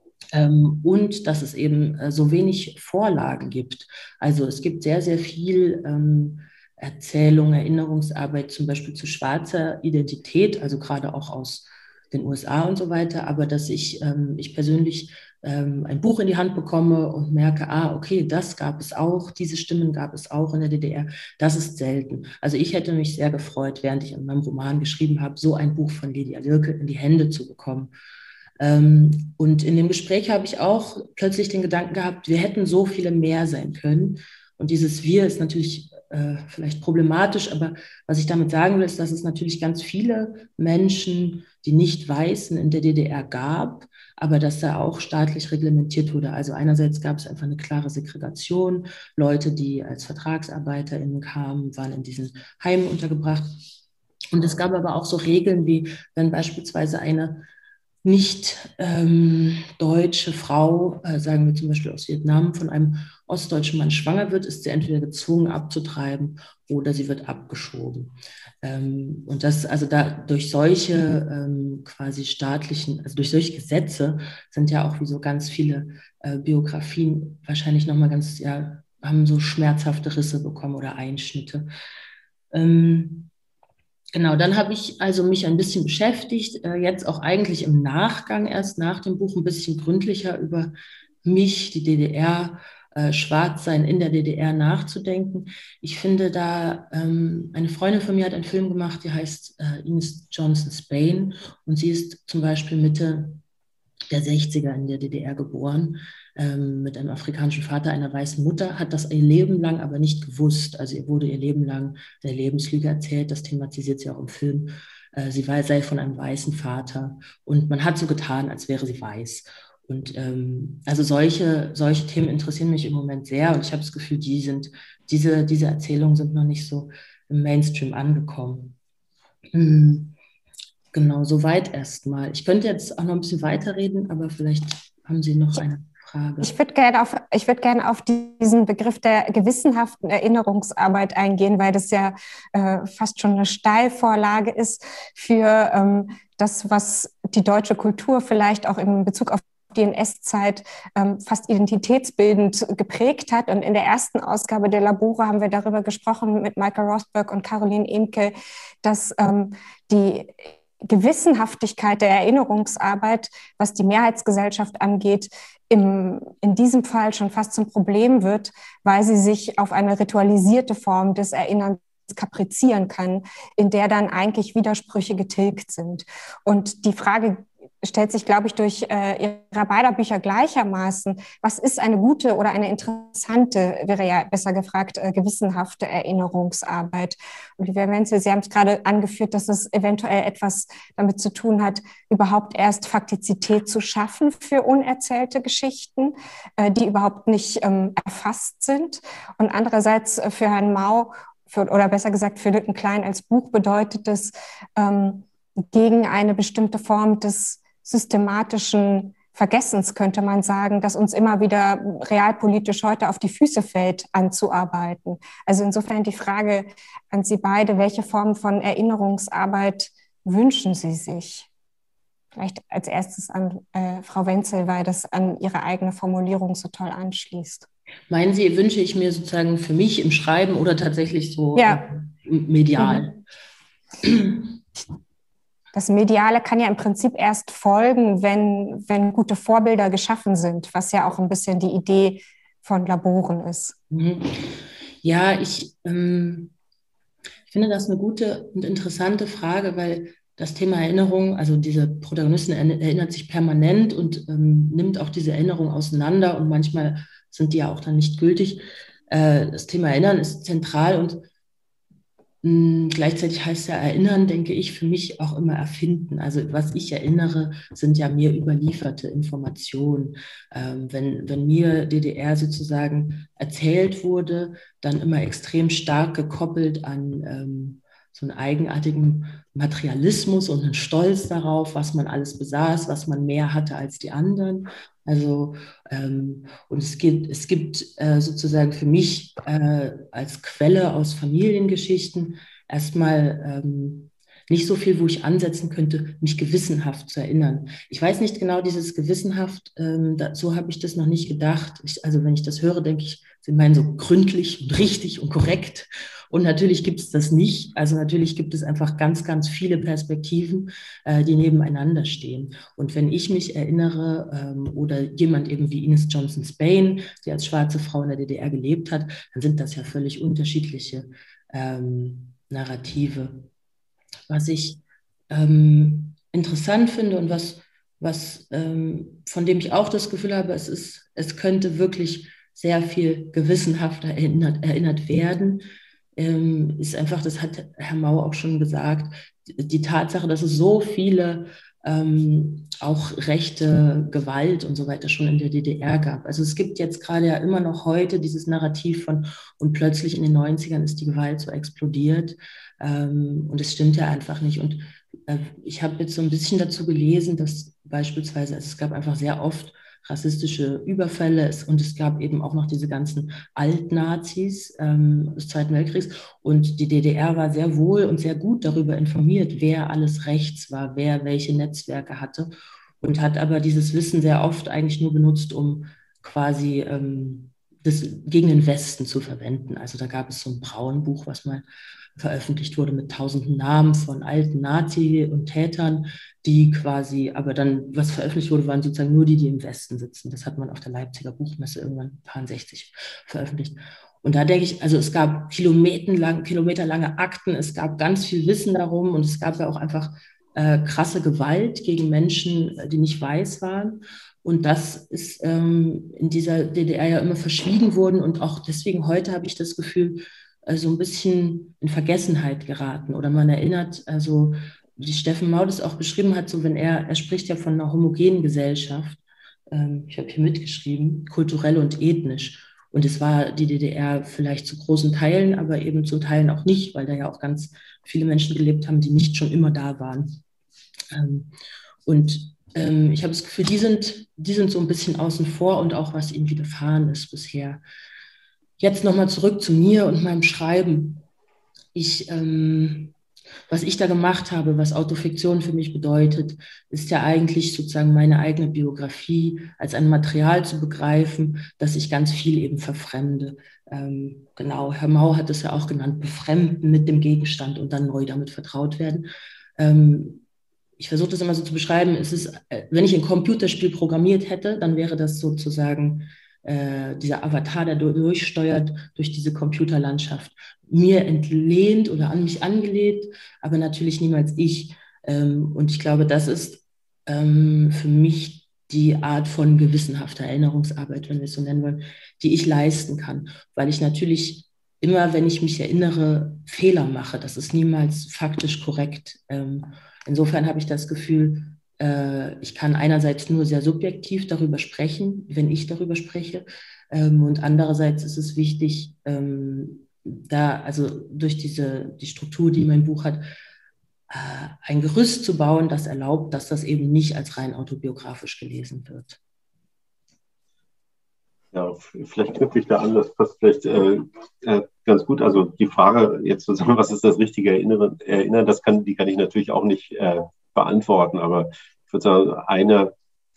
Ähm, und dass es eben äh, so wenig Vorlage gibt. Also es gibt sehr, sehr viel ähm, Erzählung, Erinnerungsarbeit zum Beispiel zu schwarzer Identität, also gerade auch aus den U S A und so weiter, aber dass ich, ähm, ich persönlich ähm, ein Buch in die Hand bekomme und merke, ah, okay, das gab es auch, diese Stimmen gab es auch in der D D R, das ist selten. Also ich hätte mich sehr gefreut, während ich an meinem Roman geschrieben habe, so ein Buch von Lydia Lierke in die Hände zu bekommen. Ähm, und in dem Gespräch habe ich auch plötzlich den Gedanken gehabt, wir hätten so viele mehr sein können. Und dieses Wir ist natürlich äh, vielleicht problematisch, aber was ich damit sagen will, ist, dass es natürlich ganz viele Menschen, die nicht Weißen in der D D R gab, aber dass da auch staatlich reglementiert wurde. Also einerseits gab es einfach eine klare Segregation. Leute, die als VertragsarbeiterInnen kamen, waren in diesen Heimen untergebracht. Und es gab aber auch so Regeln wie, wenn beispielsweise eine nicht ähm, deutsche Frau, äh, sagen wir zum Beispiel aus Vietnam, von einem ostdeutschen Mann schwanger wird, ist sie entweder gezwungen abzutreiben oder sie wird abgeschoben. Ähm, und das, also da durch solche ähm, quasi staatlichen, also durch solche Gesetze sind ja auch wie so ganz viele äh, Biografien wahrscheinlich nochmal ganz, ja, haben so schmerzhafte Risse bekommen oder Einschnitte. Ähm, Genau, dann habe ich also mich ein bisschen beschäftigt, äh, jetzt auch eigentlich im Nachgang erst nach dem Buch ein bisschen gründlicher über mich, die D D R, äh, Schwarzsein in der D D R nachzudenken. Ich finde da, ähm, eine Freundin von mir hat einen Film gemacht, der heißt äh, Ines Johnson Spain, und sie ist zum Beispiel Mitte der sechziger in der D D R geboren, ähm, mit einem afrikanischen Vater, einer weißen Mutter, hat das ihr Leben lang aber nicht gewusst. Also ihr wurde ihr Leben lang der Lebenslüge erzählt, das thematisiert sie auch im Film. Äh, sie war, sei von einem weißen Vater, und man hat so getan, als wäre sie weiß. Und ähm, also solche, solche Themen interessieren mich im Moment sehr, und ich habe das Gefühl, die sind, diese, diese Erzählungen sind noch nicht so im Mainstream angekommen. Hm. Genau, soweit erstmal. Ich könnte jetzt auch noch ein bisschen weiterreden, aber vielleicht haben Sie noch eine Frage. Ich würde gerne auf, ich würde gerne auf diesen Begriff der gewissenhaften Erinnerungsarbeit eingehen, weil das ja äh, fast schon eine Steilvorlage ist für ähm, das, was die deutsche Kultur vielleicht auch in Bezug auf die N S-Zeit ähm, fast identitätsbildend geprägt hat. Und in der ersten Ausgabe der Labore haben wir darüber gesprochen mit Michael Rosberg und Caroline Emke, dass ähm, die Gewissenhaftigkeit der Erinnerungsarbeit, was die Mehrheitsgesellschaft angeht, im, in diesem Fall schon fast zum Problem wird, weil sie sich auf eine ritualisierte Form des Erinnerns kaprizieren kann, in der dann eigentlich Widersprüche getilgt sind. Und die Frage stellt sich, glaube ich, durch äh, ihrer beider Bücher gleichermaßen, was ist eine gute oder eine interessante, wäre ja besser gefragt, äh, gewissenhafte Erinnerungsarbeit. Und Lieber Wenzel, Sie haben es gerade angeführt, dass es eventuell etwas damit zu tun hat, überhaupt erst Faktizität zu schaffen für unerzählte Geschichten, äh, die überhaupt nicht ähm, erfasst sind. Und andererseits äh, für Herrn Mau, für, oder besser gesagt für Lütten Klein als Buch bedeutet es, ähm, gegen eine bestimmte Form des systematischen Vergessens, könnte man sagen, das uns immer wieder realpolitisch heute auf die Füße fällt, anzuarbeiten. Also insofern die Frage an Sie beide, welche Form von Erinnerungsarbeit wünschen Sie sich? Vielleicht als erstes an äh, Frau Wenzel, weil das an Ihre eigene Formulierung so toll anschließt. Meinen Sie, wünsche ich mir sozusagen für mich im Schreiben oder tatsächlich so ja. äh, medial? Mhm. Das Mediale kann ja im Prinzip erst folgen, wenn, wenn gute Vorbilder geschaffen sind, was ja auch ein bisschen die Idee von Laboren ist. Ja, ich, ähm, ich finde das eine gute und interessante Frage, weil das Thema Erinnerung, also diese Protagonistin erinnert sich permanent und ähm, nimmt auch diese Erinnerung auseinander, und manchmal sind die ja auch dann nicht gültig. Äh, das Thema Erinnern ist zentral, und gleichzeitig heißt ja Erinnern, denke ich, für mich auch immer erfinden. Also was ich erinnere, sind ja mir überlieferte Informationen. Ähm, wenn, wenn mir D D R sozusagen erzählt wurde, dann immer extrem stark gekoppelt an ähm, so einen eigenartigen Materialismus und einen Stolz darauf, was man alles besaß, was man mehr hatte als die anderen. Also ähm, und es gibt, es gibt äh, sozusagen für mich äh, als Quelle aus Familiengeschichten erstmal ähm, nicht so viel, wo ich ansetzen könnte, mich gewissenhaft zu erinnern. Ich weiß nicht genau, dieses gewissenhaft, ähm, da, so habe ich das noch nicht gedacht. Ich, also wenn ich das höre, denke ich, sie meinen so gründlich und richtig und korrekt. Und natürlich gibt es das nicht. Also natürlich gibt es einfach ganz, ganz viele Perspektiven, äh, die nebeneinander stehen. Und wenn ich mich erinnere, ähm, oder jemand eben wie Ines Johnson Spain, die als schwarze Frau in der D D R gelebt hat, dann sind das ja völlig unterschiedliche ähm, Narrative. Was ich ähm, interessant finde und was, was ähm, von dem ich auch das Gefühl habe, es ist, es könnte wirklich sehr viel gewissenhafter erinnert, erinnert werden, ähm, ist einfach, das hat Herr Mau auch schon gesagt, die, die Tatsache, dass es so viele ähm, auch rechte Gewalt und so weiter schon in der D D R gab. Also es gibt jetzt gerade ja immer noch heute dieses Narrativ von, und plötzlich in den neunzigern ist die Gewalt so explodiert, ähm, und es stimmt ja einfach nicht. Und äh, ich habe jetzt so ein bisschen dazu gelesen, dass beispielsweise, also es gab einfach sehr oft rassistische Überfälle, und es gab eben auch noch diese ganzen Altnazis ähm, des Zweiten Weltkriegs, und die D D R war sehr wohl und sehr gut darüber informiert, wer alles rechts war, wer welche Netzwerke hatte, und hat aber dieses Wissen sehr oft eigentlich nur benutzt, um quasi ähm, das gegen den Westen zu verwenden. Also da gab es so ein Braun-Buch, was mal veröffentlicht wurde mit tausenden Namen von alten Nazi- und Tätern, die quasi, aber dann, was veröffentlicht wurde, waren sozusagen nur die, die im Westen sitzen. Das hat man auf der Leipziger Buchmesse irgendwann sechzig veröffentlicht. Und da denke ich, also es gab kilometerlang, kilometerlange Akten, es gab ganz viel Wissen darum und es gab ja auch einfach äh, krasse Gewalt gegen Menschen, die nicht weiß waren. Und das ist ähm, in dieser D D R ja immer verschwiegen worden und auch deswegen heute habe ich das Gefühl, äh, so ein bisschen in Vergessenheit geraten oder man erinnert, also wie Steffen Maudis auch beschrieben hat, so wenn er, er spricht ja von einer homogenen Gesellschaft, ähm, ich habe hier mitgeschrieben, kulturell und ethnisch. Und es war die D D R vielleicht zu großen Teilen, aber eben zu Teilen auch nicht, weil da ja auch ganz viele Menschen gelebt haben, die nicht schon immer da waren. Ähm, und ähm, ich habe das Gefühl, die sind, die sind so ein bisschen außen vor und auch was ihnen widerfahren ist bisher. Jetzt nochmal zurück zu mir und meinem Schreiben. Ich, ähm, was ich da gemacht habe, was Autofiktion für mich bedeutet, ist ja eigentlich sozusagen meine eigene Biografie als ein Material zu begreifen, dass ich ganz viel eben verfremde. Ähm, genau, Herr Mau hat es ja auch genannt, befremden mit dem Gegenstand und dann neu damit vertraut werden. Ähm, ich versuche das immer so zu beschreiben, es ist, wenn ich ein Computerspiel programmiert hätte, dann wäre das sozusagen äh, dieser Avatar, der durchsteuert durch diese Computerlandschaft, mir entlehnt oder an mich angelehnt, aber natürlich niemals ich. Ähm, und ich glaube, das ist ähm, für mich die Art von gewissenhafter Erinnerungsarbeit, wenn wir es so nennen wollen, die ich leisten kann, weil ich natürlich immer, wenn ich mich erinnere, Fehler mache. Das ist niemals faktisch korrekt. Ähm, insofern habe ich das Gefühl, äh, ich kann einerseits nur sehr subjektiv darüber sprechen, wenn ich darüber spreche, ähm, und andererseits ist es wichtig, ähm, da, also durch diese, die Struktur, die mein Buch hat, äh, ein Gerüst zu bauen, das erlaubt, dass das eben nicht als rein autobiografisch gelesen wird. Ja, vielleicht knüpfe ich da an, das passt vielleicht äh, äh, ganz gut. Also die Frage jetzt sozusagen, was ist das richtige Erinnern, Erinnern das kann, die kann ich natürlich auch nicht äh, beantworten, aber ich würde sagen, eine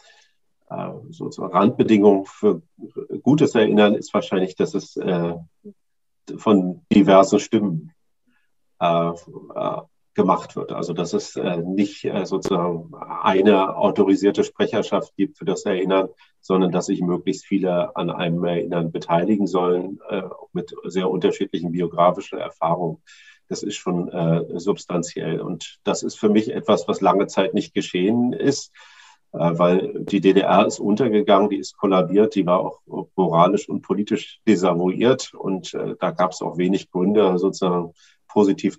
äh, sozusagen Randbedingung für gutes Erinnern ist wahrscheinlich, dass es äh, von diversen Stimmen äh, äh, gemacht wird. Also dass es äh, nicht äh, sozusagen eine autorisierte Sprecherschaft gibt für das Erinnern, sondern dass sich möglichst viele an einem Erinnern beteiligen sollen, äh, mit sehr unterschiedlichen biografischen Erfahrungen. Das ist schon äh, substanziell. Und das ist für mich etwas, was lange Zeit nicht geschehen ist, äh, weil die D D R ist untergegangen, die ist kollabiert, die war auch moralisch und politisch desavouiert. Und äh, da gab es auch wenig Gründe, sozusagen positiv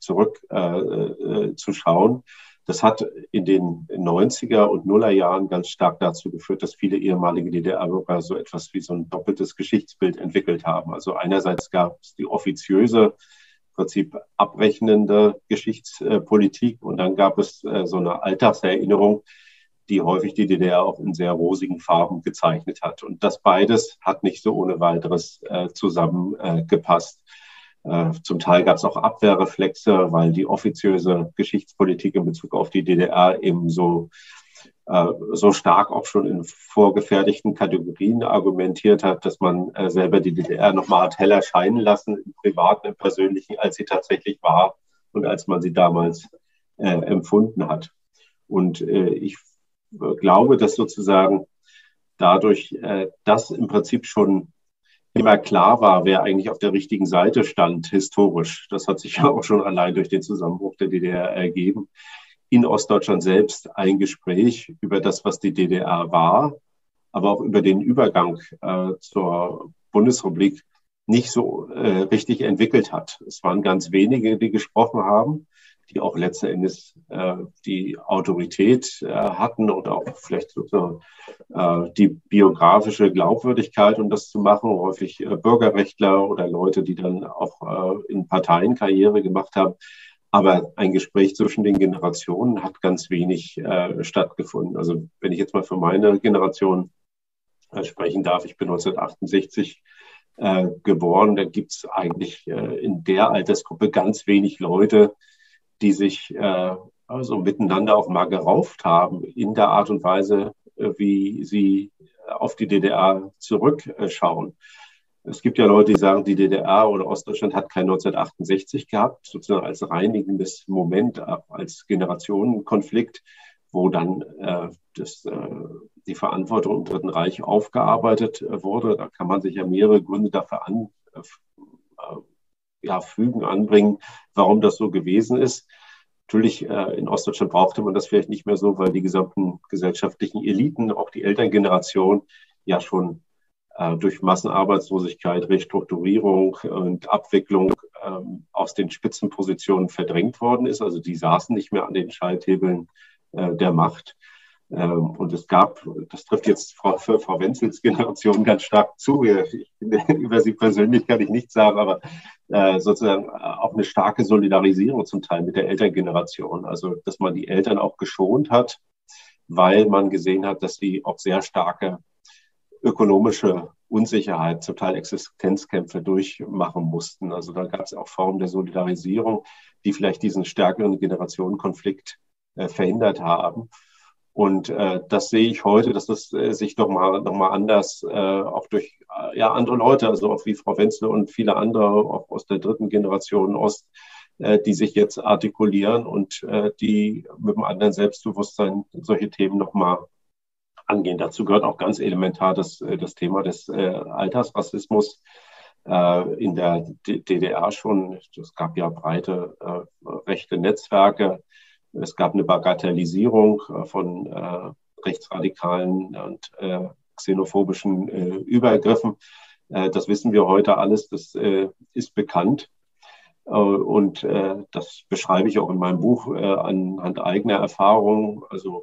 zurückzuschauen. Äh, das hat in den neunziger und nuller Jahren ganz stark dazu geführt, dass viele ehemalige D D R-Bürger so etwas wie so ein doppeltes Geschichtsbild entwickelt haben. Also einerseits gab es die offiziöse, im Prinzip abrechnende Geschichtspolitik und dann gab es äh, so eine Alltagserinnerung, die häufig die D D R auch in sehr rosigen Farben gezeichnet hat. Und das beides hat nicht so ohne weiteres äh, zusammengepasst. Äh, zum Teil gab es auch Abwehrreflexe, weil die offiziöse Geschichtspolitik in Bezug auf die D D R eben so, äh, so stark auch schon in vorgefertigten Kategorien argumentiert hat, dass man äh, selber die D D R nochmal hat heller scheinen lassen, im Privaten, im Persönlichen, als sie tatsächlich war und als man sie damals äh, empfunden hat. Und äh, ich glaube, dass sozusagen dadurch, äh, dass im Prinzip schon immer klar war, wer eigentlich auf der richtigen Seite stand, historisch. Das hat sich ja auch schon allein durch den Zusammenbruch der D D R ergeben. In Ostdeutschland selbst ein Gespräch über das, was die D D R war, aber auch über den Übergang äh, zur Bundesrepublik nicht so äh, richtig entwickelt hat. Es waren ganz wenige, die gesprochen haben, die auch letzten Endes äh, die Autorität äh, hatten und auch vielleicht sozusagen äh, die biografische Glaubwürdigkeit, um das zu machen. Häufig äh, Bürgerrechtler oder Leute, die dann auch äh, in Parteien Karriere gemacht haben. Aber ein Gespräch zwischen den Generationen hat ganz wenig äh, stattgefunden. Also wenn ich jetzt mal für meine Generation äh, sprechen darf, ich bin neunzehnhundertachtundsechzig äh, geboren, da gibt es eigentlich äh, in der Altersgruppe ganz wenig Leute, die sich äh, also miteinander auch mal gerauft haben in der Art und Weise, äh, wie sie auf die D D R zurückschauen. Es gibt ja Leute, die sagen, die D D R oder Ostdeutschland hat kein neunzehnhundertachtundsechzig gehabt, sozusagen als reinigendes Moment, als Generationenkonflikt, wo dann äh, das, äh, die Verantwortung im Dritten Reich aufgearbeitet äh, wurde. Da kann man sich ja mehrere Gründe dafür an, äh, ja, fügen, anbringen, warum das so gewesen ist. Natürlich, äh, in Ostdeutschland brauchte man das vielleicht nicht mehr so, weil die gesamten gesellschaftlichen Eliten, auch die Elterngeneration, ja schon äh, durch Massenarbeitslosigkeit, Restrukturierung und Abwicklung ähm, aus den Spitzenpositionen verdrängt worden ist. Also die saßen nicht mehr an den Schalthebeln äh, der Macht. Ähm, und es gab, das trifft jetzt Frau, für Frau Wenzels Generation ganz stark zu. Ich, über sie persönlich kann ich nichts sagen, aber äh, sozusagen auch eine starke Solidarisierung zum Teil mit der Elterngeneration. Also, dass man die Eltern auch geschont hat, weil man gesehen hat, dass sie auch sehr starke ökonomische Unsicherheit, zum Teil Existenzkämpfe durchmachen mussten. Also da gab es auch Formen der Solidarisierung, die vielleicht diesen stärkeren Generationenkonflikt äh, verhindert haben. Und äh, das sehe ich heute, dass das äh, sich nochmal noch mal anders, äh, auch durch äh, ja, andere Leute, also auch wie Frau Wenzel und viele andere, auch aus der dritten Generation Ost, äh, die sich jetzt artikulieren und äh, die mit einem anderen Selbstbewusstsein solche Themen nochmal angehen. Dazu gehört auch ganz elementar das, das Thema des äh, Altersrassismus äh, in der D D R schon. Es gab ja breite äh, rechte Netzwerke. Es gab eine Bagatellisierung von äh, rechtsradikalen und äh, xenophobischen äh, Übergriffen. Äh, das wissen wir heute alles, das äh, ist bekannt. Äh, und äh, das beschreibe ich auch in meinem Buch äh, anhand eigener Erfahrungen. Also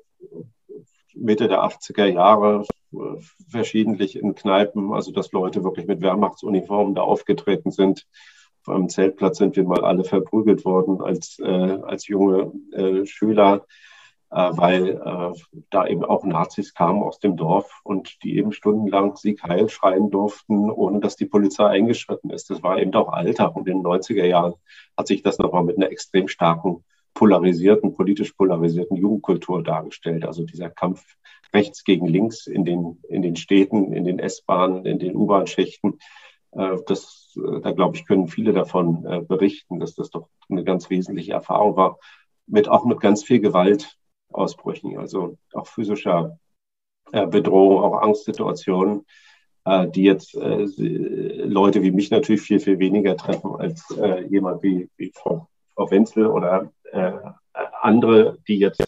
Mitte der achtziger Jahre äh, verschiedentlich in Kneipen, also dass Leute wirklich mit Wehrmachtsuniformen da aufgetreten sind. Auf einem Zeltplatz sind wir mal alle verprügelt worden als, äh, als junge äh, Schüler, äh, weil äh, da eben auch Nazis kamen aus dem Dorf und die eben stundenlang Sieg Heil schreien durften, ohne dass die Polizei eingeschritten ist. Das war eben auch Alltag. Und in den neunziger Jahren hat sich das nochmal mit einer extrem starken polarisierten, politisch polarisierten Jugendkultur dargestellt. Also dieser Kampf rechts gegen links in den, in den Städten, in den S-Bahnen, in den U-Bahn-Schichten. Äh, das, da glaube ich, können viele davon äh, berichten, dass das doch eine ganz wesentliche Erfahrung war, mit auch mit ganz viel Gewaltausbrüchen, also auch physischer äh, Bedrohung, auch Angstsituationen, äh, die jetzt äh, Leute wie mich natürlich viel, viel weniger treffen als äh, jemand wie, wie Frau Frau Wenzel oder äh, andere, die jetzt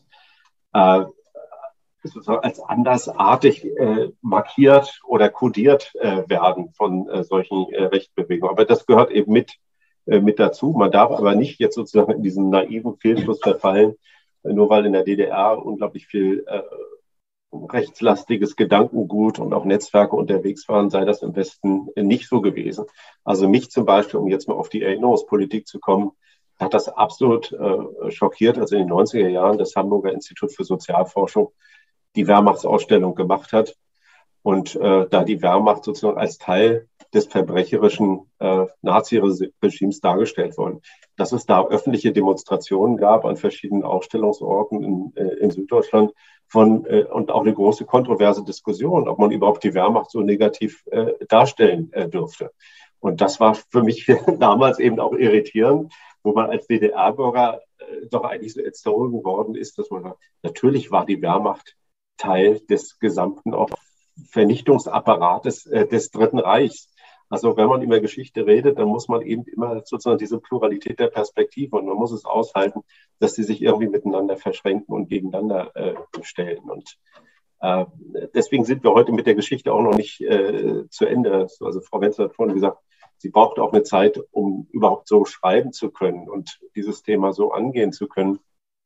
äh, sozusagen als andersartig äh, markiert oder kodiert äh, werden von äh, solchen äh, Rechtsbewegungen. Aber das gehört eben mit, äh, mit dazu. Man darf aber nicht jetzt sozusagen in diesen naiven Fehlschluss verfallen, äh, nur weil in der D D R unglaublich viel äh, rechtslastiges Gedankengut und auch Netzwerke unterwegs waren, sei das im Westen äh, nicht so gewesen. Also mich zum Beispiel, um jetzt mal auf die Erinnerungspolitik zu kommen, hat das absolut äh, schockiert, als in den neunziger Jahren das Hamburger Institut für Sozialforschung die Wehrmachtsausstellung gemacht hat und äh, da die Wehrmacht sozusagen als Teil des verbrecherischen äh, Nazi-Regimes dargestellt worden. Dass es da öffentliche Demonstrationen gab an verschiedenen Ausstellungsorten in, äh, in Süddeutschland von, äh, und auch eine große kontroverse Diskussion, ob man überhaupt die Wehrmacht so negativ äh, darstellen äh, dürfte. Und das war für mich damals eben auch irritierend, wo man als D D R-Bürger äh, doch eigentlich so erzogen worden ist, dass man sagt, natürlich war die Wehrmacht Teil des gesamten auch Vernichtungsapparates äh, des Dritten Reichs. Also wenn man über Geschichte redet, dann muss man eben immer sozusagen diese Pluralität der Perspektive und man muss es aushalten, dass sie sich irgendwie miteinander verschränken und gegeneinander äh, stellen. Und äh, deswegen sind wir heute mit der Geschichte auch noch nicht äh, zu Ende. Also Frau Wenzel hat vorhin gesagt, sie braucht auch eine Zeit, um überhaupt so schreiben zu können und dieses Thema so angehen zu können.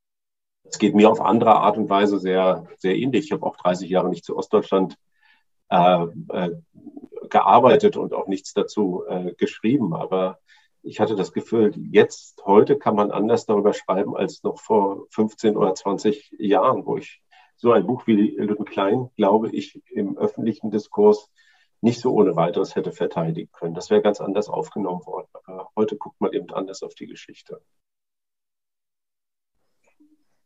Es geht mir auf andere Art und Weise sehr, sehr ähnlich. Ich habe auch dreißig Jahre nicht zu Ostdeutschland äh, äh, gearbeitet und auch nichts dazu äh, geschrieben. Aber ich hatte das Gefühl, jetzt, heute kann man anders darüber schreiben als noch vor fünfzehn oder zwanzig Jahren, wo ich so ein Buch wie Lütten Klein, glaube ich, im öffentlichen Diskurs nicht so ohne weiteres hätte verteidigen können. Das wäre ganz anders aufgenommen worden. Aber heute guckt man eben anders auf die Geschichte.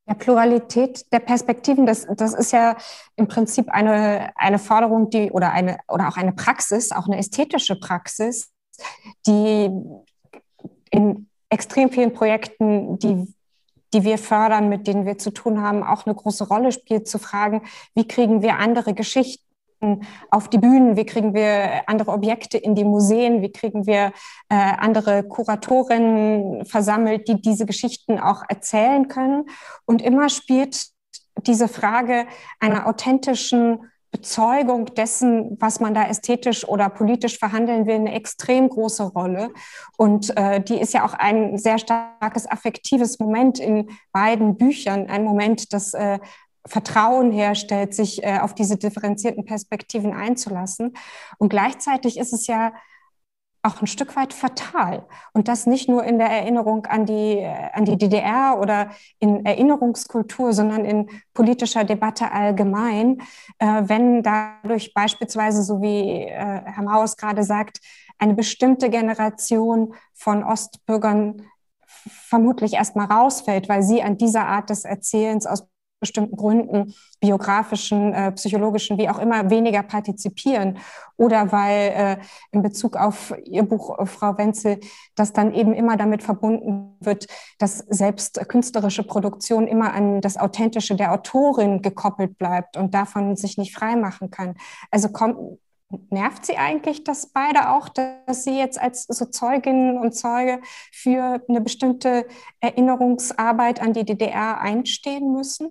Ja, Pluralität der Perspektiven, das, das ist ja im Prinzip eine, eine Forderung, die oder eine oder auch eine Praxis, auch eine ästhetische Praxis, die in extrem vielen Projekten, die, die wir fördern, mit denen wir zu tun haben, auch eine große Rolle spielt, zu fragen, wie kriegen wir andere Geschichten auf die Bühnen, wie kriegen wir andere Objekte in die Museen, wie kriegen wir äh, andere Kuratorinnen versammelt, die diese Geschichten auch erzählen können. Und immer spielt diese Frage einer authentischen Bezeugung dessen, was man da ästhetisch oder politisch verhandeln will, eine extrem große Rolle. Und äh, die ist ja auch ein sehr starkes affektives Moment in beiden Büchern, ein Moment, das äh, Vertrauen herstellt, sich äh, auf diese differenzierten Perspektiven einzulassen. Und gleichzeitig ist es ja auch ein Stück weit fatal. Und das nicht nur in der Erinnerung an die, an die D D R oder in Erinnerungskultur, sondern in politischer Debatte allgemein. Äh, wenn dadurch beispielsweise, so wie äh, Herr Maus gerade sagt, eine bestimmte Generation von Ostbürgern vermutlich erstmal rausfällt, weil sie an dieser Art des Erzählens aus bestimmten Gründen, biografischen, äh, psychologischen, wie auch immer, weniger partizipieren. Oder weil äh, in Bezug auf Ihr Buch, äh, Frau Wenzel, das dann eben immer damit verbunden wird, dass selbst künstlerische Produktion immer an das Authentische der Autorin gekoppelt bleibt und davon sich nicht freimachen kann. Also kommt, nervt Sie eigentlich das beide auch, dass Sie jetzt als so Zeuginnen und Zeuge für eine bestimmte Erinnerungsarbeit an die D D R einstehen müssen?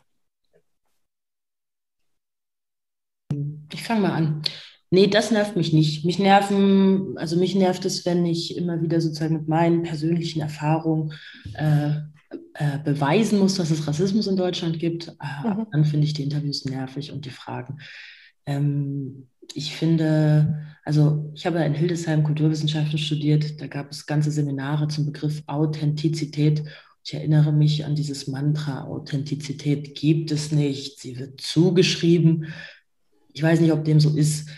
Ich fange mal an. Nee, das nervt mich nicht. Mich nerven, also mich nervt es, wenn ich immer wieder sozusagen mit meinen persönlichen Erfahrungen äh, äh, beweisen muss, dass es Rassismus in Deutschland gibt. Äh, mhm. Dann finde ich die Interviews nervig und die Fragen. Ähm, ich finde, also ich habe in Hildesheim Kulturwissenschaften studiert. Da gab es ganze Seminare zum Begriff Authentizität. Ich erinnere mich an dieses Mantra, Authentizität gibt es nicht, sie wird zugeschrieben. Ich weiß nicht, ob dem so ist,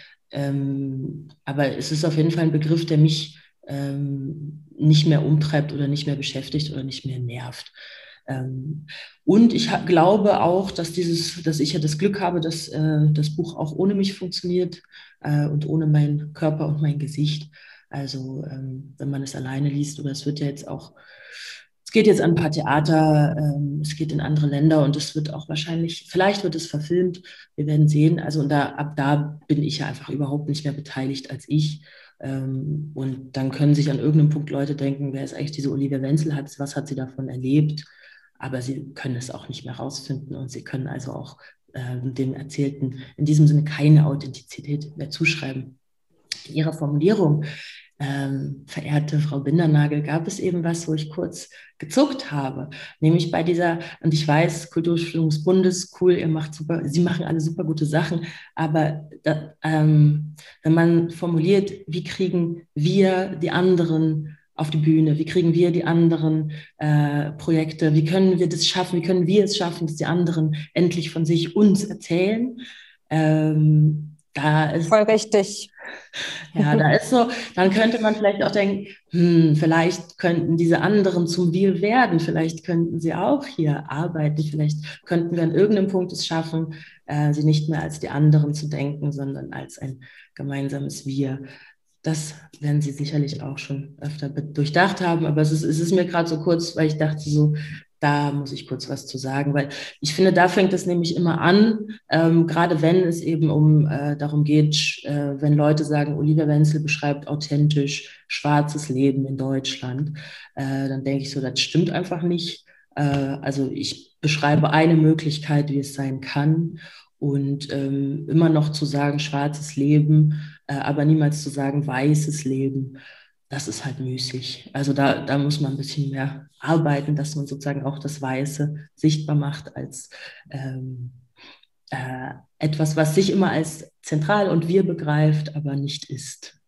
ähm, aber es ist auf jeden Fall ein Begriff, der mich ähm, nicht mehr umtreibt oder nicht mehr beschäftigt oder nicht mehr nervt. Ähm, und ich ha- glaube auch, dass, dieses, dass ich ja das Glück habe, dass äh, das Buch auch ohne mich funktioniert äh, und ohne meinen Körper und mein Gesicht. Also ähm, wenn man es alleine liest, oder es wird ja jetzt auch Es geht jetzt an ein paar Theater, ähm, es geht in andere Länder und es wird auch wahrscheinlich, vielleicht wird es verfilmt, wir werden sehen. Also und da, ab da bin ich ja einfach überhaupt nicht mehr beteiligt als ich. Ähm, und dann können sich an irgendeinem Punkt Leute denken, wer ist eigentlich diese Olivia Wenzel, hat, was hat sie davon erlebt? Aber sie können es auch nicht mehr rausfinden und sie können also auch ähm, dem Erzählten in diesem Sinne keine Authentizität mehr zuschreiben. In ihrer Formulierung, Ähm, verehrte Frau Bindernagel, gab es eben was, wo ich kurz gezuckt habe, nämlich bei dieser, und ich weiß, Kulturstiftung des Bundes, cool, ihr macht super, Sie machen alle super gute Sachen, aber da, ähm, wenn man formuliert, wie kriegen wir die anderen auf die Bühne, wie kriegen wir die anderen äh, Projekte, wie können wir das schaffen, wie können wir es schaffen, dass die anderen endlich von sich uns erzählen, ähm, da ist voll richtig. Ja, da ist so, dann könnte man vielleicht auch denken, hm, vielleicht könnten diese anderen zum Wir werden, vielleicht könnten sie auch hier arbeiten, vielleicht könnten wir an irgendeinem Punkt es schaffen, äh, sie nicht mehr als die anderen zu denken, sondern als ein gemeinsames Wir. Das werden Sie sicherlich auch schon öfter durchdacht haben, aber es ist, es ist mir gerade so kurz, weil ich dachte so, da muss ich kurz was zu sagen, weil ich finde, da fängt es nämlich immer an, ähm, gerade wenn es eben um äh, darum geht, äh, wenn Leute sagen, Olivia Wenzel beschreibt authentisch schwarzes Leben in Deutschland, äh, dann denke ich so, das stimmt einfach nicht. Äh, also ich beschreibe eine Möglichkeit, wie es sein kann und ähm, immer noch zu sagen schwarzes Leben, äh, aber niemals zu sagen weißes Leben. Das ist halt müßig. Also da, da muss man ein bisschen mehr arbeiten, dass man sozusagen auch das Weiße sichtbar macht als ähm, äh, etwas, was sich immer als zentral und wir begreift, aber nicht ist.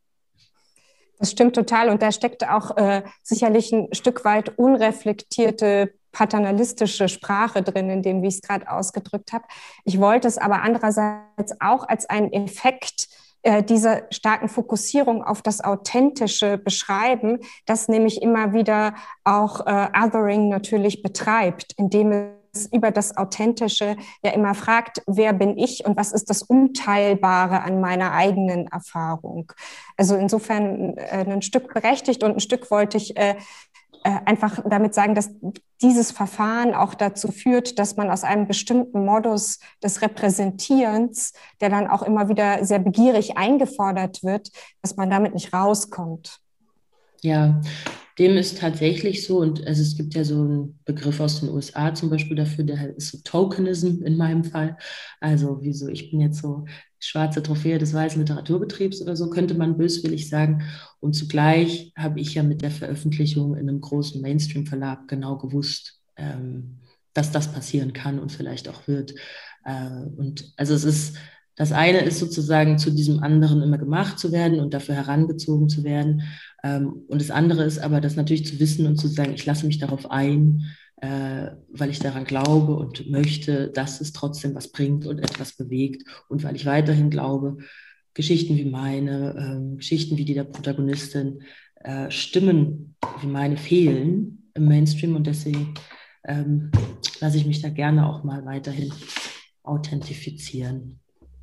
Das stimmt total. Und da steckt auch äh, sicherlich ein Stück weit unreflektierte paternalistische Sprache drin, in dem, wie ich es gerade ausgedrückt habe. Ich wollte es aber andererseits auch als einen Effekt diese starken Fokussierung auf das Authentische beschreiben, das nämlich immer wieder auch äh, Othering natürlich betreibt, indem über das Authentische ja immer fragt, wer bin ich und was ist das Unteilbare an meiner eigenen Erfahrung. Also insofern äh, ein Stück berechtigt und ein Stück wollte ich äh, äh, einfach damit sagen, dass dieses Verfahren auch dazu führt, dass man aus einem bestimmten Modus des Repräsentierens, der dann auch immer wieder sehr begierig eingefordert wird, dass man damit nicht rauskommt. Ja, dem ist tatsächlich so, und also es gibt ja so einen Begriff aus den U S A zum Beispiel dafür, der ist so Tokenism in meinem Fall. Also wieso, ich bin jetzt so schwarze Trophäe des weißen Literaturbetriebs oder so, könnte man böswillig sagen. Und zugleich habe ich ja mit der Veröffentlichung in einem großen Mainstream-Verlag genau gewusst, ähm, dass das passieren kann und vielleicht auch wird. Äh, und also es ist, das eine ist sozusagen zu diesem anderen immer gemacht zu werden und dafür herangezogen zu werden. Und das andere ist aber, das natürlich zu wissen und zu sagen, ich lasse mich darauf ein, weil ich daran glaube und möchte, dass es trotzdem was bringt und etwas bewegt. Und weil ich weiterhin glaube, Geschichten wie meine, Geschichten wie die der Protagonistin, Stimmen wie meine fehlen im Mainstream. Und deswegen lasse ich mich da gerne auch mal weiterhin authentifizieren.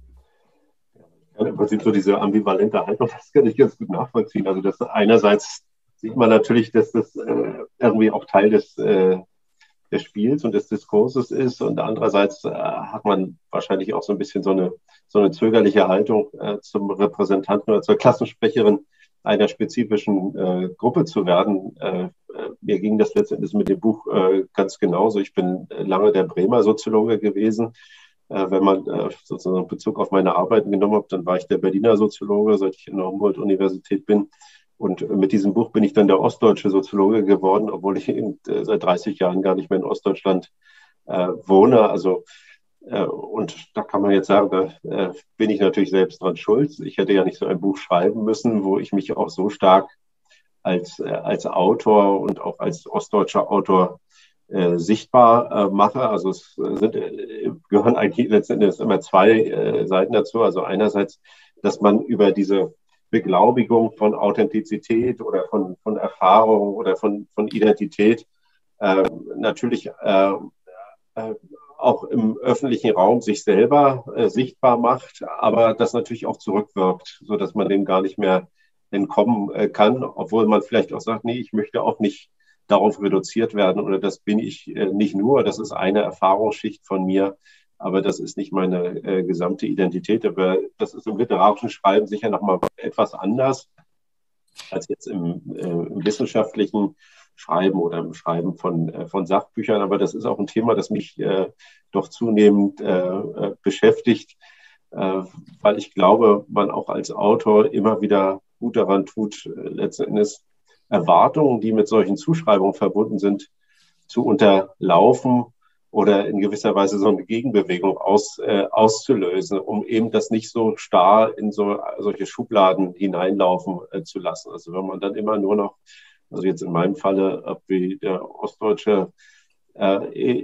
Im Prinzip so diese ambivalente Haltung, das kann ich ganz gut nachvollziehen. Also das einerseits sieht man natürlich, dass das äh, irgendwie auch Teil des, äh, des Spiels und des Diskurses ist, und andererseits äh, hat man wahrscheinlich auch so ein bisschen so eine, so eine zögerliche Haltung äh, zum Repräsentanten oder zur Klassensprecherin einer spezifischen äh, Gruppe zu werden. Äh, mir ging das letztendlich mit dem Buch äh, ganz genauso. Ich bin lange der Bremer Soziologe gewesen. Wenn man sozusagen Bezug auf meine Arbeiten genommen hat, dann war ich der Berliner Soziologe, seit ich in der Humboldt-Universität bin. Und mit diesem Buch bin ich dann der ostdeutsche Soziologe geworden, obwohl ich in, seit dreißig Jahren gar nicht mehr in Ostdeutschland äh, wohne. Also, äh, und da kann man jetzt sagen, da äh, bin ich natürlich selbst dran schuld. Ich hätte ja nicht so ein Buch schreiben müssen, wo ich mich auch so stark als, äh, als Autor und auch als ostdeutscher Autor Äh, sichtbar äh, mache. Also es sind, äh, gehören eigentlich letztendlich immer zwei äh, Seiten dazu. Also einerseits, dass man über diese Beglaubigung von Authentizität oder von, von Erfahrung oder von, von Identität äh, natürlich äh, äh, auch im öffentlichen Raum sich selber äh, sichtbar macht, aber das natürlich auch zurückwirkt, sodass man dem gar nicht mehr entkommen äh, kann, obwohl man vielleicht auch sagt, nee, ich möchte auch nicht darauf reduziert werden oder das bin ich äh, nicht nur, das ist eine Erfahrungsschicht von mir, aber das ist nicht meine äh, gesamte Identität. Aber das ist im literarischen Schreiben sicher nochmal etwas anders als jetzt im, äh, im wissenschaftlichen Schreiben oder im Schreiben von, äh, von Sachbüchern. Aber das ist auch ein Thema, das mich äh, doch zunehmend äh, beschäftigt, äh, weil ich glaube, man auch als Autor immer wieder gut daran tut, äh, letzten Endes Erwartungen, die mit solchen Zuschreibungen verbunden sind, zu unterlaufen oder in gewisser Weise so eine Gegenbewegung aus, äh, auszulösen, um eben das nicht so starr in so solche Schubladen hineinlaufen äh, zu lassen. Also wenn man dann immer nur noch, also jetzt in meinem Falle, wie der ostdeutsche äh,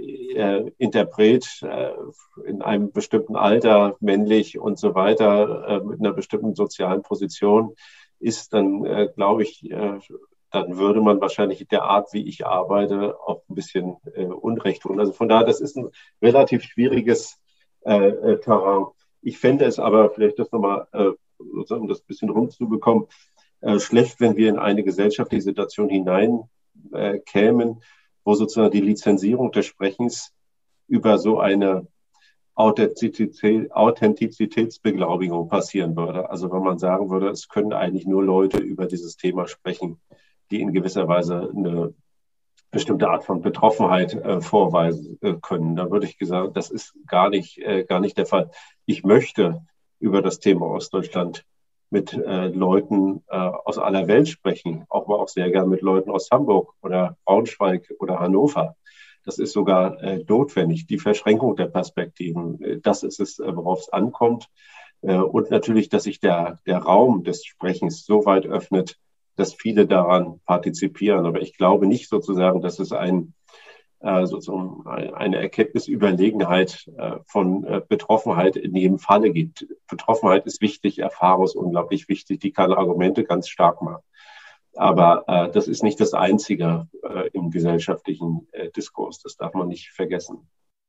äh, Interpret äh, in einem bestimmten Alter, männlich und so weiter, äh, mit einer bestimmten sozialen Position ist, dann äh, glaube ich, äh, dann würde man wahrscheinlich der Art, wie ich arbeite, auch ein bisschen äh, Unrecht tun. Also von daher, das ist ein relativ schwieriges äh, äh, Terrain. Ich fände es aber, vielleicht das nochmal, äh, sozusagen, um das ein bisschen rumzubekommen, äh, schlecht, wenn wir in eine gesellschaftliche Situation hinein äh, kämen, wo sozusagen die Lizenzierung des Sprechens über so eine Authentizität, Authentizitätsbeglaubigung passieren würde. Also wenn man sagen würde, es können eigentlich nur Leute über dieses Thema sprechen, die in gewisser Weise eine bestimmte Art von Betroffenheit äh, vorweisen äh, können. Da würde ich sagen, das ist gar nicht, äh, gar nicht der Fall. Ich möchte über das Thema Ostdeutschland mit äh, Leuten äh, aus aller Welt sprechen, auch mal auch sehr gern mit Leuten aus Hamburg oder Braunschweig oder Hannover. Das ist sogar äh, notwendig, die Verschränkung der Perspektiven. Äh, das ist es, äh, worauf es ankommt. Äh, und natürlich, dass sich der, der Raum des Sprechens so weit öffnet, dass viele daran partizipieren. Aber ich glaube nicht sozusagen, dass es ein, äh, sozusagen eine Erkenntnisüberlegenheit äh, von äh, Betroffenheit in jedem Falle gibt. Betroffenheit ist wichtig, Erfahrung ist unglaublich wichtig, die kann Argumente ganz stark machen. Aber äh, das ist nicht das Einzige äh, im gesellschaftlichen äh, Diskurs. Das darf man nicht vergessen.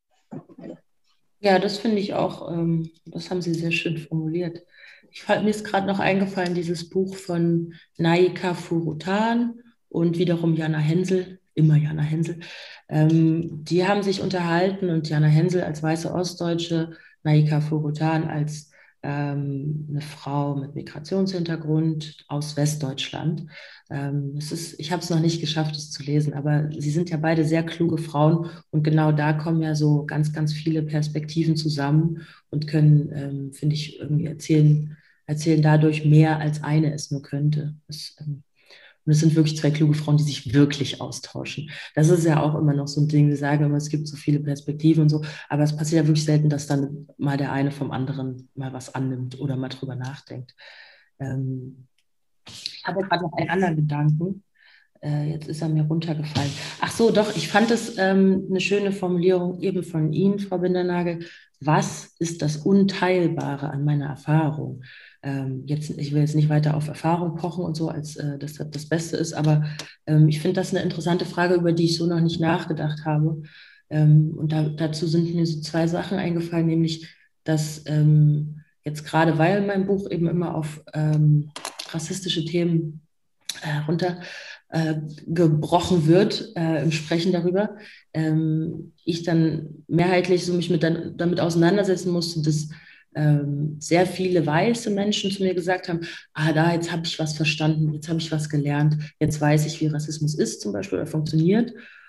Ja, das finde ich auch, ähm, das haben Sie sehr schön formuliert. Ich, mir ist gerade noch eingefallen, dieses Buch von Naika Furutan und wiederum Jana Hensel, immer Jana Hensel. Ähm, die haben sich unterhalten und Jana Hensel als weiße Ostdeutsche, Naika Furutan als ähm, eine Frau mit Migrationshintergrund aus Westdeutschland. Ähm, es ist, ich habe es noch nicht geschafft, es zu lesen, aber sie sind ja beide sehr kluge Frauen und genau da kommen ja so ganz, ganz viele Perspektiven zusammen und können, ähm, finde ich, irgendwie erzählen, erzählen dadurch mehr, als eine es nur könnte. Das, ähm, und es sind wirklich zwei kluge Frauen, die sich wirklich austauschen. Das ist ja auch immer noch so ein Ding. Wir sagen immer, es gibt so viele Perspektiven und so, aber es passiert ja wirklich selten, dass dann mal der eine vom anderen mal was annimmt oder mal drüber nachdenkt. Ähm, ich hatte gerade noch einen anderen Gedanken. Äh, jetzt ist er mir runtergefallen. Ach so, doch, ich fand es ähm, eine schöne Formulierung eben von Ihnen, Frau Bindernagel. Was ist das Unteilbare an meiner Erfahrung? Ähm, jetzt, ich will jetzt nicht weiter auf Erfahrung pochen und so, als äh, dass das das Beste ist, aber ähm, ich finde das eine interessante Frage, über die ich so noch nicht nachgedacht habe. Ähm, und da, dazu sind mir so zwei Sachen eingefallen, nämlich, dass ähm, jetzt gerade, weil mein Buch eben immer auf ähm, rassistische Themen äh, runter äh, gebrochen wird äh, im Sprechen darüber, ähm, ich dann mehrheitlich so mich mit dann, damit auseinandersetzen musste, dass ähm, sehr viele weiße Menschen zu mir gesagt haben, ah, da, jetzt habe ich was verstanden, jetzt habe ich was gelernt, jetzt weiß ich, wie Rassismus ist zum Beispiel oder funktioniert.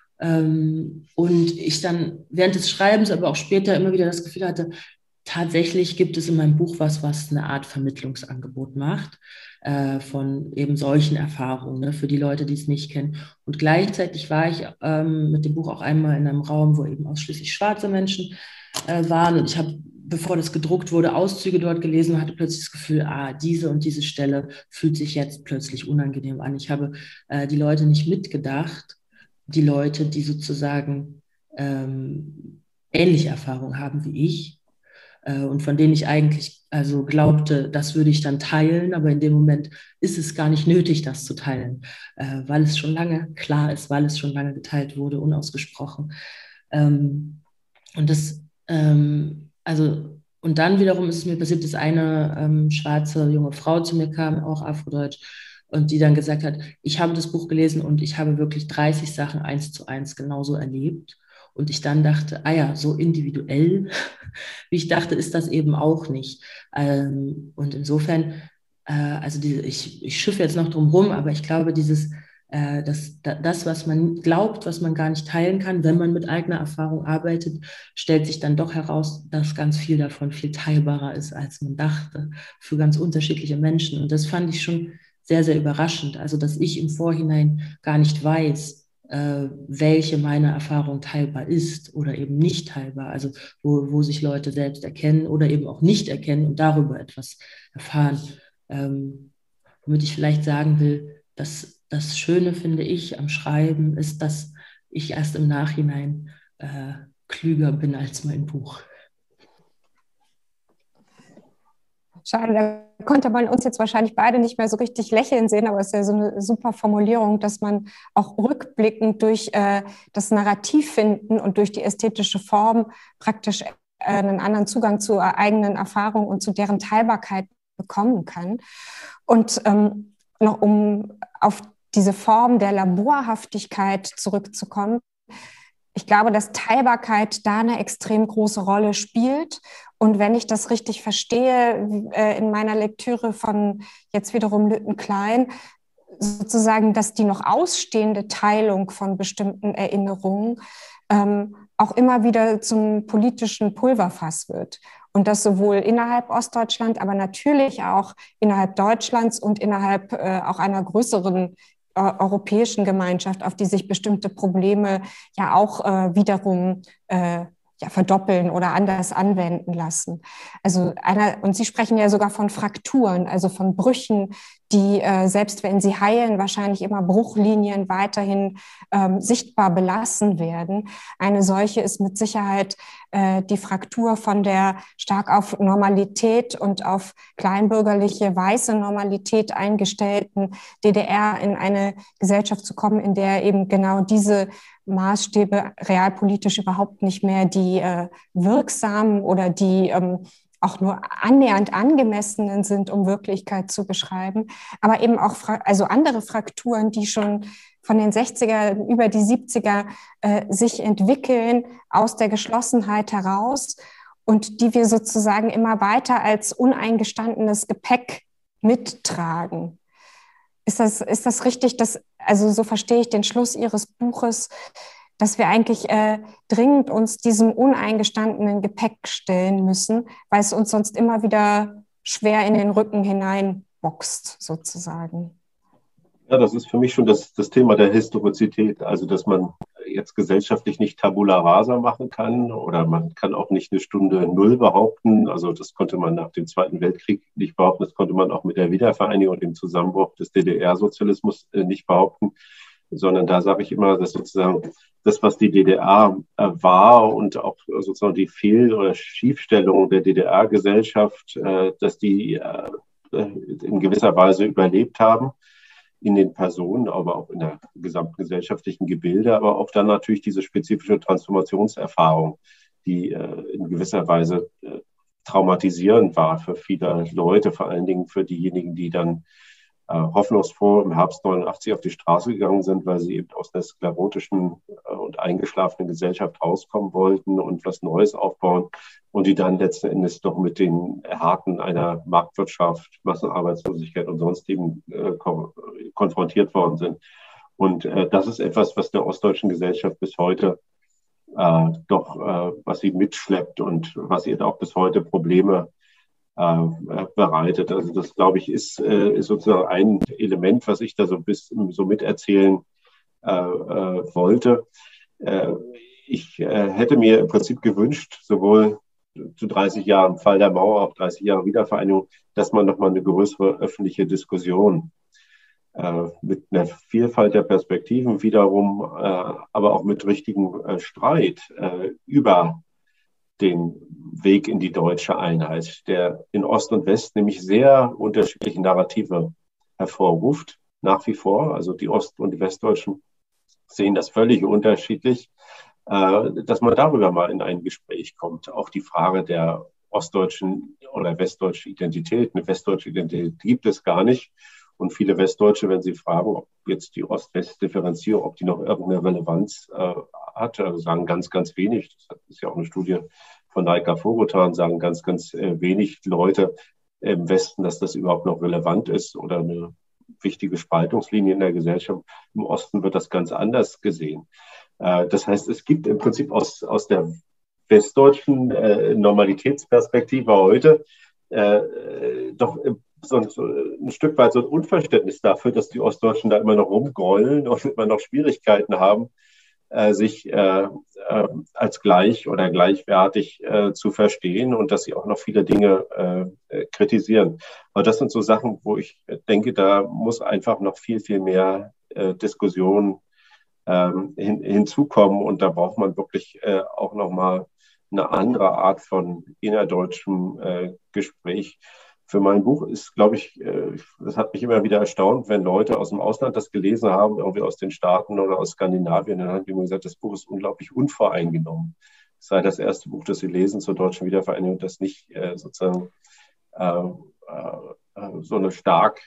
Ähm, und ich dann während des Schreibens, aber auch später immer wieder das Gefühl hatte, tatsächlich gibt es in meinem Buch was, was eine Art Vermittlungsangebot macht äh, von eben solchen Erfahrungen, ne, für die Leute, die es nicht kennen. Und gleichzeitig war ich ähm, mit dem Buch auch einmal in einem Raum, wo eben ausschließlich schwarze Menschen äh, waren. Und ich habe, bevor das gedruckt wurde, Auszüge dort gelesen und hatte plötzlich das Gefühl, ah, diese und diese Stelle fühlt sich jetzt plötzlich unangenehm an. Ich habe äh, die Leute nicht mitgedacht, die Leute, die sozusagen ähm, ähnliche Erfahrungen haben wie ich und von denen ich eigentlich also glaubte, das würde ich dann teilen, aber in dem Moment ist es gar nicht nötig, das zu teilen, äh, weil es schon lange klar ist, weil es schon lange geteilt wurde, unausgesprochen. Ähm, und das, ähm, also, und dann wiederum ist es mir passiert, dass eine ähm, schwarze junge Frau zu mir kam, auch Afrodeutsch, und die dann gesagt hat, ich habe das Buch gelesen und ich habe wirklich dreißig Sachen eins zu eins genauso erlebt. Und ich dann dachte, ah ja, so individuell, wie ich dachte, ist das eben auch nicht. Ähm, und insofern, äh, also diese, ich, ich schiffe jetzt noch drum rum, aber ich glaube, dieses, äh, das, das, was man glaubt, was man gar nicht teilen kann, wenn man mit eigener Erfahrung arbeitet, stellt sich dann doch heraus, dass ganz viel davon viel teilbarer ist, als man dachte, für ganz unterschiedliche Menschen. Und das fand ich schon sehr, sehr überraschend. Also, dass ich im Vorhinein gar nicht weiß, äh, welche meiner Erfahrung teilbar ist oder eben nicht teilbar. Also, wo, wo sich Leute selbst erkennen oder eben auch nicht erkennen und darüber etwas erfahren. Ähm, womit ich vielleicht sagen will, dass das Schöne, finde ich, am Schreiben ist, dass ich erst im Nachhinein äh, klüger bin als mein Buch. Schade, da konnte man uns jetzt wahrscheinlich beide nicht mehr so richtig lächeln sehen, aber es ist ja so eine super Formulierung, dass man auch rückblickend durch äh, das Narrativ finden und durch die ästhetische Form praktisch äh, einen anderen Zugang zur eigenen Erfahrung und zu deren Teilbarkeit bekommen kann. Und ähm, noch um auf diese Form der Laborhaftigkeit zurückzukommen, ich glaube, dass Teilbarkeit da eine extrem große Rolle spielt. Und wenn ich das richtig verstehe, äh, in meiner Lektüre von jetzt wiederum Lytton Klein, sozusagen, dass die noch ausstehende Teilung von bestimmten Erinnerungen ähm, auch immer wieder zum politischen Pulverfass wird. Und das sowohl innerhalb Ostdeutschland, aber natürlich auch innerhalb Deutschlands und innerhalb äh, auch einer größeren europäischen Gemeinschaft, auf die sich bestimmte Probleme ja auch äh, wiederum äh, ja, verdoppeln oder anders anwenden lassen. Also einer, und Sie sprechen ja sogar von Frakturen, also von Brüchen, die, äh, selbst wenn sie heilen, wahrscheinlich immer Bruchlinien weiterhin ähm, sichtbar belassen werden. Eine solche ist mit Sicherheit äh, die Fraktur von der stark auf Normalität und auf kleinbürgerliche weiße Normalität eingestellten D D R in eine Gesellschaft zu kommen, in der eben genau diese Maßstäbe realpolitisch überhaupt nicht mehr die äh, wirksamen oder die ähm, auch nur annähernd angemessenen sind, um Wirklichkeit zu beschreiben, aber eben auch also andere Frakturen, die schon von den sechziger über die siebziger äh, sich entwickeln aus der Geschlossenheit heraus und die wir sozusagen immer weiter als uneingestandenes Gepäck mittragen. Ist das, ist das richtig? Dass, also so verstehe ich den Schluss Ihres Buches, dass wir eigentlich äh, dringend uns diesem uneingestandenen Gepäck stellen müssen, weil es uns sonst immer wieder schwer in den Rücken hineinboxt, sozusagen. Ja, das ist für mich schon das, das Thema der Historizität, also dass man jetzt gesellschaftlich nicht Tabula rasa machen kann oder man kann auch nicht eine Stunde Null behaupten. Also das konnte man nach dem Zweiten Weltkrieg nicht behaupten, das konnte man auch mit der Wiedervereinigung und dem Zusammenbruch des D D R-Sozialismus äh, nicht behaupten, sondern da sage ich immer, dass sozusagen das, was die D D R äh, war und auch sozusagen die Fehl- oder Schiefstellung der D D R-Gesellschaft, äh, dass die äh, in gewisser Weise überlebt haben in den Personen, aber auch in der gesamten gesellschaftlichen Gebilde, aber auch dann natürlich diese spezifische Transformationserfahrung, die äh, in gewisser Weise äh, traumatisierend war für viele Leute, vor allen Dingen für diejenigen, die dann äh, hoffnungsfroh im Herbst neunundachtzig auf die Straße gegangen sind, weil sie eben aus der sklerotischen äh, und eingeschlafenen Gesellschaft rauskommen wollten und was Neues aufbauen und die dann letzten Endes doch mit den Harten einer Marktwirtschaft, Massenarbeitslosigkeit und sonstigen äh, ko- konfrontiert worden sind. Und äh, das ist etwas, was der ostdeutschen Gesellschaft bis heute äh, doch, äh, was sie mitschleppt und was ihr auch bis heute Probleme äh, bereitet. Also das, glaube ich, ist, äh, ist sozusagen ein Element, was ich da so, bis, so miterzählen äh, äh, wollte. Äh, ich äh, hätte mir im Prinzip gewünscht, sowohl zu dreißig Jahren Fall der Mauer, auch dreißig Jahre Wiedervereinigung, dass man nochmal eine größere öffentliche Diskussion äh, mit einer Vielfalt der Perspektiven wiederum, äh, aber auch mit richtigem äh, Streit äh, über den Weg in die deutsche Einheit, der in Ost und West nämlich sehr unterschiedliche Narrative hervorruft, nach wie vor. Also die Ost- und die Westdeutschen sehen das völlig unterschiedlich, äh, dass man darüber mal in ein Gespräch kommt. Auch die Frage der ostdeutschen oder westdeutschen Identität. Eine westdeutsche Identität gibt es gar nicht. Und viele Westdeutsche, wenn sie fragen, ob jetzt die Ost-West-Differenzierung, ob die noch irgendeine Relevanz äh, hat, also sagen ganz, ganz wenig. Das ist ja auch eine Studie von Naika Fogotan, sagen ganz, ganz äh, wenig Leute im Westen, dass das überhaupt noch relevant ist oder eine wichtige Spaltungslinie in der Gesellschaft. Im Osten wird das ganz anders gesehen. Äh, das heißt, es gibt im Prinzip aus, aus der westdeutschen äh, Normalitätsperspektive heute äh, doch so ein, so ein Stück weit so ein Unverständnis dafür, dass die Ostdeutschen da immer noch rumgrollen und immer noch Schwierigkeiten haben, äh, sich äh, äh, als gleich oder gleichwertig äh, zu verstehen und dass sie auch noch viele Dinge äh, kritisieren. Aber das sind so Sachen, wo ich denke, da muss einfach noch viel, viel mehr äh, Diskussion ähm, hin, hinzukommen und da braucht man wirklich äh, auch nochmal eine andere Art von innerdeutschem äh, Gespräch. Für mein Buch ist, glaube ich, äh, das hat mich immer wieder erstaunt, wenn Leute aus dem Ausland das gelesen haben, irgendwie aus den Staaten oder aus Skandinavien, dann haben die immer gesagt, das Buch ist unglaublich unvoreingenommen. Es sei das erste Buch, das sie lesen zur deutschen Wiedervereinigung, das nicht äh, sozusagen äh, äh, so eine stark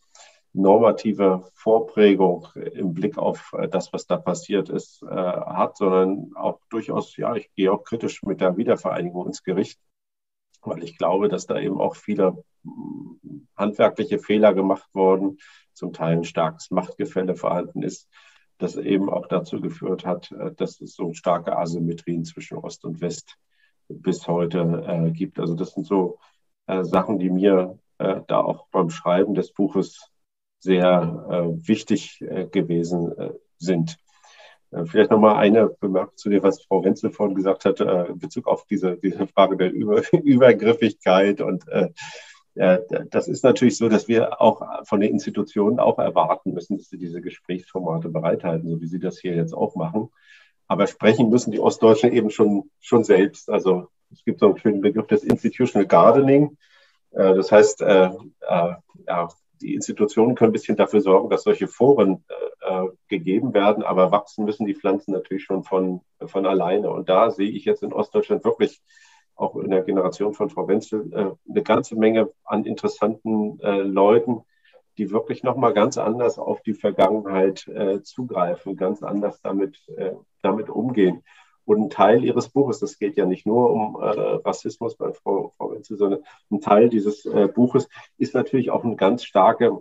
normative Vorprägung im Blick auf das, was da passiert ist, äh, hat, sondern auch durchaus, ja, ich gehe auch kritisch mit der Wiedervereinigung ins Gericht, weil ich glaube, dass da eben auch viele handwerkliche Fehler gemacht wurden, zum Teil ein starkes Machtgefälle vorhanden ist, das eben auch dazu geführt hat, dass es so starke Asymmetrien zwischen Ost und West bis heute äh, gibt. Also das sind so äh, Sachen, die mir äh, da auch beim Schreiben des Buches sehr äh, wichtig äh, gewesen äh, sind. Äh, vielleicht nochmal eine Bemerkung zu dem, was Frau Wenzel vorhin gesagt hat, äh, in Bezug auf diese, diese Frage der Über Übergriffigkeit und äh, äh, das ist natürlich so, dass wir auch von den Institutionen auch erwarten müssen, dass sie diese Gesprächsformate bereithalten, so wie sie das hier jetzt auch machen. Aber sprechen müssen die Ostdeutschen eben schon, schon selbst. Also es gibt so einen schönen Begriff des Institutional Gardening. Äh, das heißt, äh, äh, ja, die Institutionen können ein bisschen dafür sorgen, dass solche Foren äh, gegeben werden, aber wachsen müssen die Pflanzen natürlich schon von, von alleine. Und da sehe ich jetzt in Ostdeutschland wirklich auch in der Generation von Frau Wenzel äh, eine ganze Menge an interessanten äh, Leuten, die wirklich nochmal ganz anders auf die Vergangenheit äh, zugreifen, ganz anders damit, äh, damit umgehen. Und ein Teil ihres Buches, das geht ja nicht nur um äh, Rassismus bei Frau, Frau Wenzel, sondern ein Teil dieses äh, Buches ist natürlich auch eine ganz starke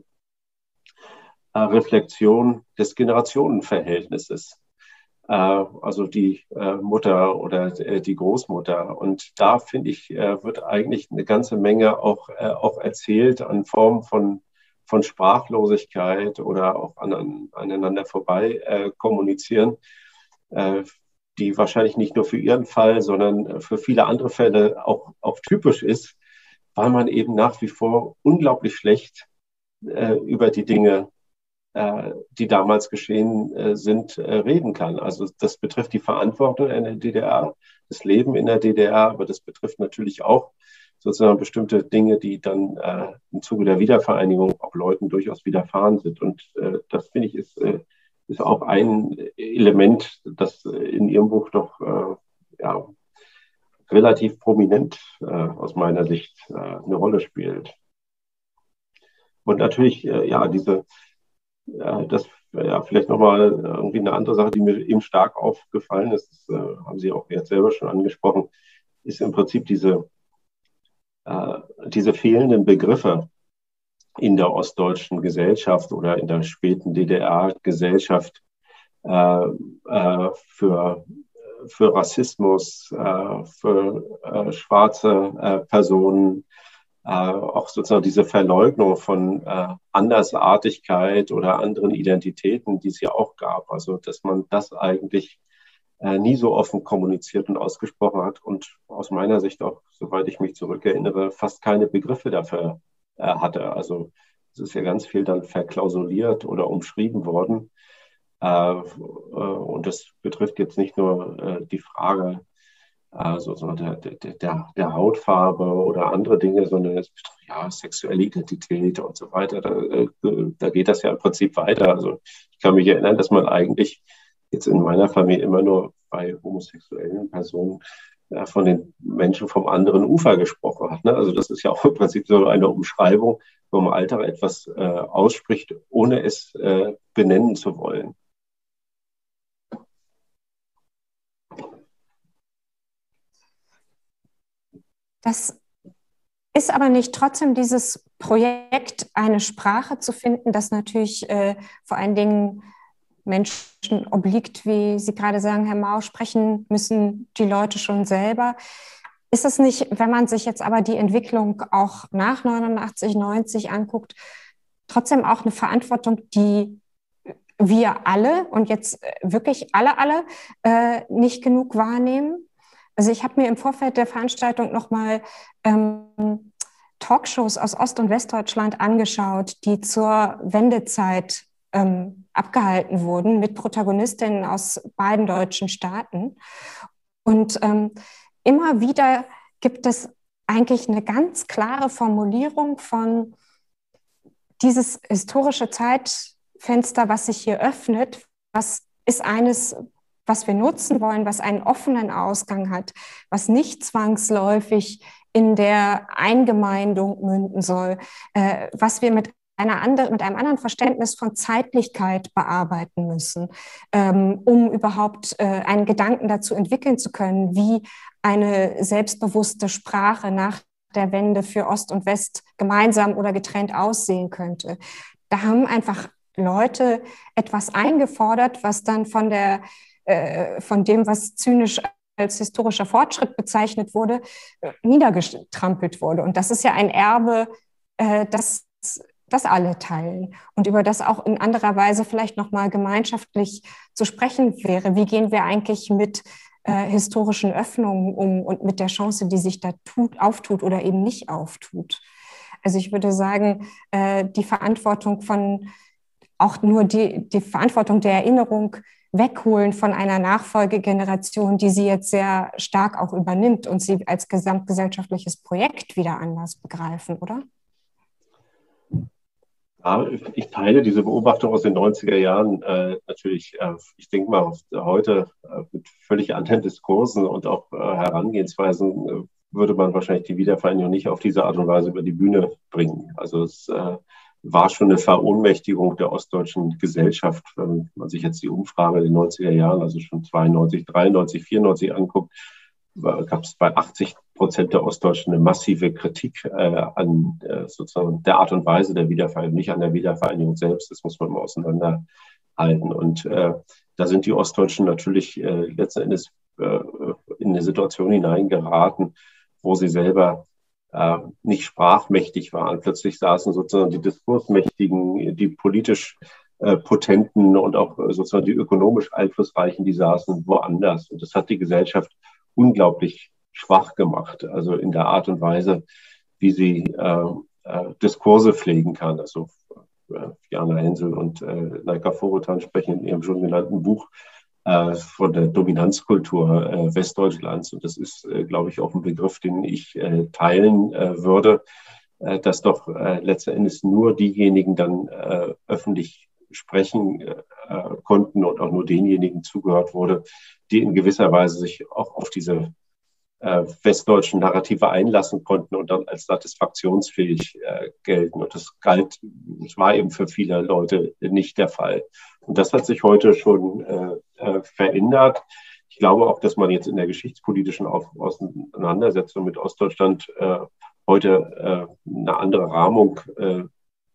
äh, Reflexion des Generationenverhältnisses. Äh, also die äh, Mutter oder äh, die Großmutter. Und da, finde ich, äh, wird eigentlich eine ganze Menge auch, äh, auch erzählt an Formen von, von Sprachlosigkeit oder auch an, aneinander vorbei äh, kommunizieren, äh, die wahrscheinlich nicht nur für ihren Fall, sondern für viele andere Fälle auch, auch typisch ist, weil man eben nach wie vor unglaublich schlecht äh, über die Dinge, äh, die damals geschehen äh, sind, äh, reden kann. Also das betrifft die Verantwortung in der D D R, das Leben in der D D R, aber das betrifft natürlich auch sozusagen bestimmte Dinge, die dann äh, im Zuge der Wiedervereinigung auch Leuten durchaus widerfahren sind. Und äh, das, finde ich, ist äh, ist auch ein Element, das in Ihrem Buch doch äh, ja, relativ prominent äh, aus meiner Sicht äh, eine Rolle spielt. Und natürlich, äh, ja, diese, äh, das ja, vielleicht nochmal irgendwie eine andere Sache, die mir eben stark aufgefallen ist, das äh, haben Sie auch jetzt selber schon angesprochen, ist im Prinzip diese, äh, diese fehlenden Begriffe in der ostdeutschen Gesellschaft oder in der späten D D R-Gesellschaft äh, äh, für, für Rassismus, äh, für äh, schwarze äh, Personen, äh, auch sozusagen diese Verleugnung von äh, Andersartigkeit oder anderen Identitäten, die es ja auch gab. Also dass man das eigentlich äh, nie so offen kommuniziert und ausgesprochen hat und aus meiner Sicht auch, soweit ich mich zurückerinnere, fast keine Begriffe dafür hatte. Also es ist ja ganz viel dann verklausuliert oder umschrieben worden. Äh, und das betrifft jetzt nicht nur äh, die Frage also so der, der, der, der Hautfarbe oder andere Dinge, sondern es betrifft ja sexuelle Identität und so weiter. Da, da geht das ja im Prinzip weiter. Also ich kann mich erinnern, dass man eigentlich jetzt in meiner Familie immer nur bei homosexuellen Personen von den Menschen vom anderen Ufer gesprochen hat. Ne? Also das ist ja auch im Prinzip so eine Umschreibung, wo man Alltag etwas äh, ausspricht, ohne es äh, benennen zu wollen. Das ist aber nicht trotzdem dieses Projekt, eine Sprache zu finden, das natürlich äh, vor allen Dingen Menschen obliegt, wie Sie gerade sagen, Herr Mau, sprechen müssen die Leute schon selber. Ist es nicht, wenn man sich jetzt aber die Entwicklung auch nach neunundachtzig, neunzig anguckt, trotzdem auch eine Verantwortung, die wir alle und jetzt wirklich alle, alle äh, nicht genug wahrnehmen? Also ich habe mir im Vorfeld der Veranstaltung nochmal ähm, Talkshows aus Ost- und Westdeutschland angeschaut, die zur Wendezeit ähm, abgehalten wurden mit Protagonistinnen aus beiden deutschen Staaten. Und ähm, immer wieder gibt es eigentlich eine ganz klare Formulierung von dieses historische Zeitfenster, was sich hier öffnet, was ist eines, was wir nutzen wollen, was einen offenen Ausgang hat, was nicht zwangsläufig in der Eingemeindung münden soll, äh, was wir mit einer andere, mit einem anderen Verständnis von Zeitlichkeit bearbeiten müssen, ähm, um überhaupt äh, einen Gedanken dazu entwickeln zu können, wie eine selbstbewusste Sprache nach der Wende für Ost und West gemeinsam oder getrennt aussehen könnte. Da haben einfach Leute etwas eingefordert, was dann von der, äh, von dem, was zynisch als historischer Fortschritt bezeichnet wurde, niedergetrampelt wurde. Und das ist ja ein Erbe, äh, das das alle teilen und über das auch in anderer Weise vielleicht nochmal gemeinschaftlich zu sprechen wäre. Wie gehen wir eigentlich mit äh, historischen Öffnungen um und mit der Chance, die sich da tut, auftut oder eben nicht auftut? Also ich würde sagen, äh, die Verantwortung von, auch nur die, die Verantwortung der Erinnerung wegholen von einer Nachfolgegeneration, die sie jetzt sehr stark auch übernimmt und sie als gesamtgesellschaftliches Projekt wieder anders begreifen, oder? Ja, ich teile diese Beobachtung aus den neunziger Jahren äh, natürlich. Äh, ich denke mal, heute äh, mit völlig anderen Diskursen und auch äh, Herangehensweisen äh, würde man wahrscheinlich die Wiedervereinigung nicht auf diese Art und Weise über die Bühne bringen. Also es äh, war schon eine Verohnmächtigung der ostdeutschen Gesellschaft. Wenn man sich jetzt die Umfrage in den neunziger Jahren, also schon zweiundneunzig, dreiundneunzig, vierundneunzig anguckt, gab es bei achtzig Prozent der Ostdeutschen eine massive Kritik äh, an äh, sozusagen der Art und Weise der Wiedervereinigung, nicht an der Wiedervereinigung selbst. Das muss man mal auseinanderhalten. Und äh, da sind die Ostdeutschen natürlich äh, letzten Endes äh, in eine Situation hineingeraten, wo sie selber äh, nicht sprachmächtig waren. Plötzlich saßen sozusagen die Diskursmächtigen, die politisch äh, Potenten und auch äh, sozusagen die ökonomisch Einflussreichen, die saßen woanders. Und das hat die Gesellschaft unglaublich schwach gemacht, also in der Art und Weise, wie sie äh, äh, Diskurse pflegen kann. Also äh, Jana Hensel und äh, Neika Vorotan sprechen in ihrem schon genannten Buch äh, von der Dominanzkultur äh, Westdeutschlands. Und das ist, äh, glaube ich, auch ein Begriff, den ich äh, teilen äh, würde, äh, dass doch äh, letzten Endes nur diejenigen dann äh, öffentlich sprechen äh, konnten und auch nur denjenigen zugehört wurde, die in gewisser Weise sich auch auf diese äh, westdeutschen Narrative einlassen konnten und dann als satisfaktionsfähig äh, gelten. Und das galt, das war eben für viele Leute nicht der Fall. Und das hat sich heute schon äh, äh, verändert. Ich glaube auch, dass man jetzt in der geschichtspolitischen Auseinandersetzung mit Ostdeutschland äh, heute äh, eine andere Rahmung äh,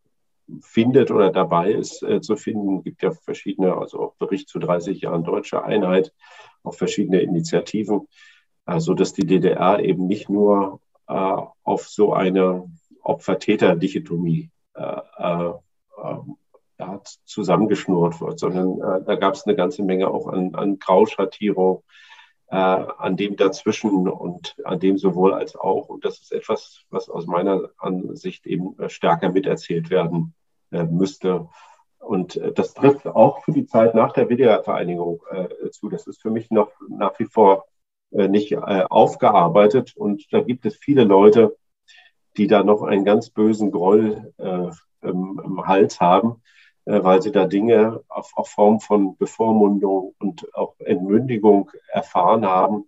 findet oder dabei ist äh, zu finden. Es gibt ja verschiedene, also auch Bericht zu dreißig Jahren deutscher Einheit, auch verschiedene Initiativen, äh, so dass die D D R eben nicht nur äh, auf so eine Opfer-Täter-Dichotomie äh, äh, ja, zusammengeschnurrt wird, sondern äh, da gab es eine ganze Menge auch an, an Grauschattierung, äh, an dem dazwischen und an dem sowohl als auch. Und das ist etwas, was aus meiner Ansicht eben stärker miterzählt werden äh, müsste. Und äh, das trifft auch für die Zeit nach der Wiedervereinigung äh, zu. Das ist für mich noch nach wie vor äh, nicht äh, aufgearbeitet. Und da gibt es viele Leute, die da noch einen ganz bösen Groll äh, im, im Hals haben, weil sie da Dinge auf, auf Form von Bevormundung und auch Entmündigung erfahren haben,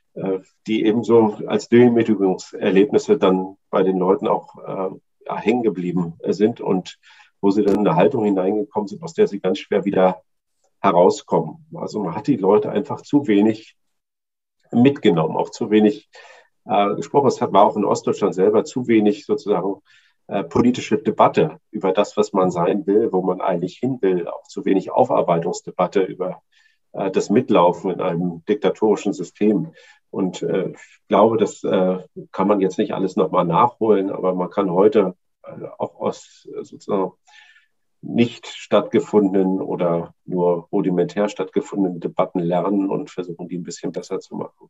die ebenso als Demütigungserlebnisse dann bei den Leuten auch äh, ja, hängen geblieben sind und wo sie dann in eine Haltung hineingekommen sind, aus der sie ganz schwer wieder herauskommen. Also man hat die Leute einfach zu wenig mitgenommen, auch zu wenig äh, gesprochen. Es war auch in Ostdeutschland selber zu wenig sozusagen Äh, politische Debatte über das, was man sein will, wo man eigentlich hin will, auch zu wenig Aufarbeitungsdebatte über äh, das Mitlaufen in einem diktatorischen System. Und äh, ich glaube, das äh, kann man jetzt nicht alles nochmal nachholen, aber man kann heute äh, auch aus äh, sozusagen nicht stattgefundenen oder nur rudimentär stattgefundenen Debatten lernen und versuchen, die ein bisschen besser zu machen.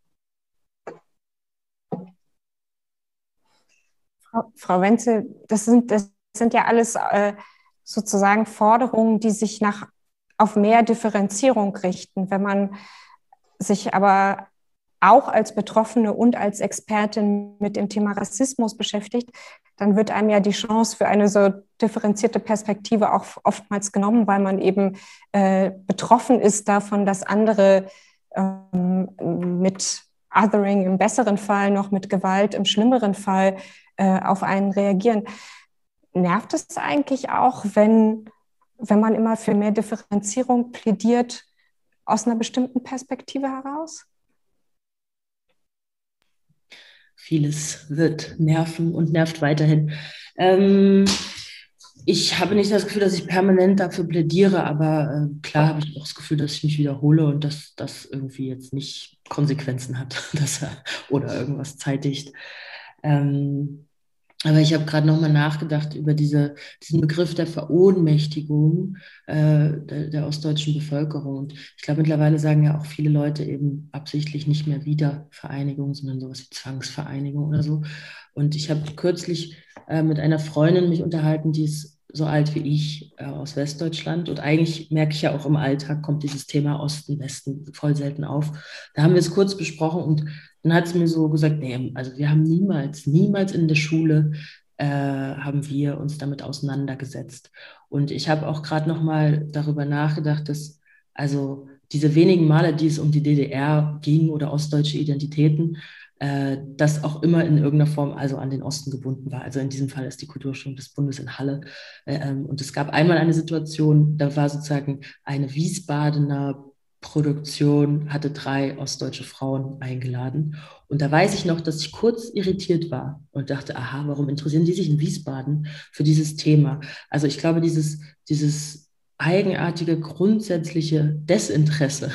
Frau Wenzel, das sind, das sind ja alles äh, sozusagen Forderungen, die sich nach, auf mehr Differenzierung richten. Wenn man sich aber auch als Betroffene und als Expertin mit dem Thema Rassismus beschäftigt, dann wird einem ja die Chance für eine so differenzierte Perspektive auch oftmals genommen, weil man eben äh, betroffen ist davon, dass andere ähm, mit Othering im besseren Fall, noch mit Gewalt im schlimmeren Fall äh, auf einen reagieren. Nervt es eigentlich auch, wenn, wenn man immer für mehr Differenzierung plädiert, aus einer bestimmten Perspektive heraus? Vieles wird nerven und nervt weiterhin. Ähm, ich habe nicht das Gefühl, dass ich permanent dafür plädiere, aber äh, klar habe ich auch das Gefühl, dass ich mich wiederhole und dass das irgendwie jetzt nicht Konsequenzen hat dass er, oder irgendwas zeitigt. Ähm, Aber ich habe gerade nochmal nachgedacht über diese, diesen Begriff der Verohnmächtigung äh, der, der ostdeutschen Bevölkerung. Und ich glaube, mittlerweile sagen ja auch viele Leute eben absichtlich nicht mehr Wiedervereinigung, sondern sowas wie Zwangsvereinigung oder so. Und ich habe kürzlich äh, mit einer Freundin mich unterhalten, die ist so alt wie ich, äh, aus Westdeutschland. Und eigentlich merke ich ja auch im Alltag, kommt dieses Thema Osten, Westen voll selten auf. Da haben wir es kurz besprochen und dann hat sie mir so gesagt, nee, also wir haben niemals, niemals in der Schule äh, haben wir uns damit auseinandergesetzt. Und ich habe auch gerade noch mal darüber nachgedacht, dass also diese wenigen Male, die es um die D D R ging oder ostdeutsche Identitäten, äh, das auch immer in irgendeiner Form also an den Osten gebunden war. Also in diesem Fall ist die Kulturstiftung des Bundes in Halle. Äh, ähm, und es gab einmal eine Situation, da war sozusagen eine Wiesbadener Produktion, hatte drei ostdeutsche Frauen eingeladen. Und da weiß ich noch, dass ich kurz irritiert war und dachte, aha, warum interessieren die sich in Wiesbaden für dieses Thema? Also ich glaube, dieses, dieses eigenartige, grundsätzliche Desinteresse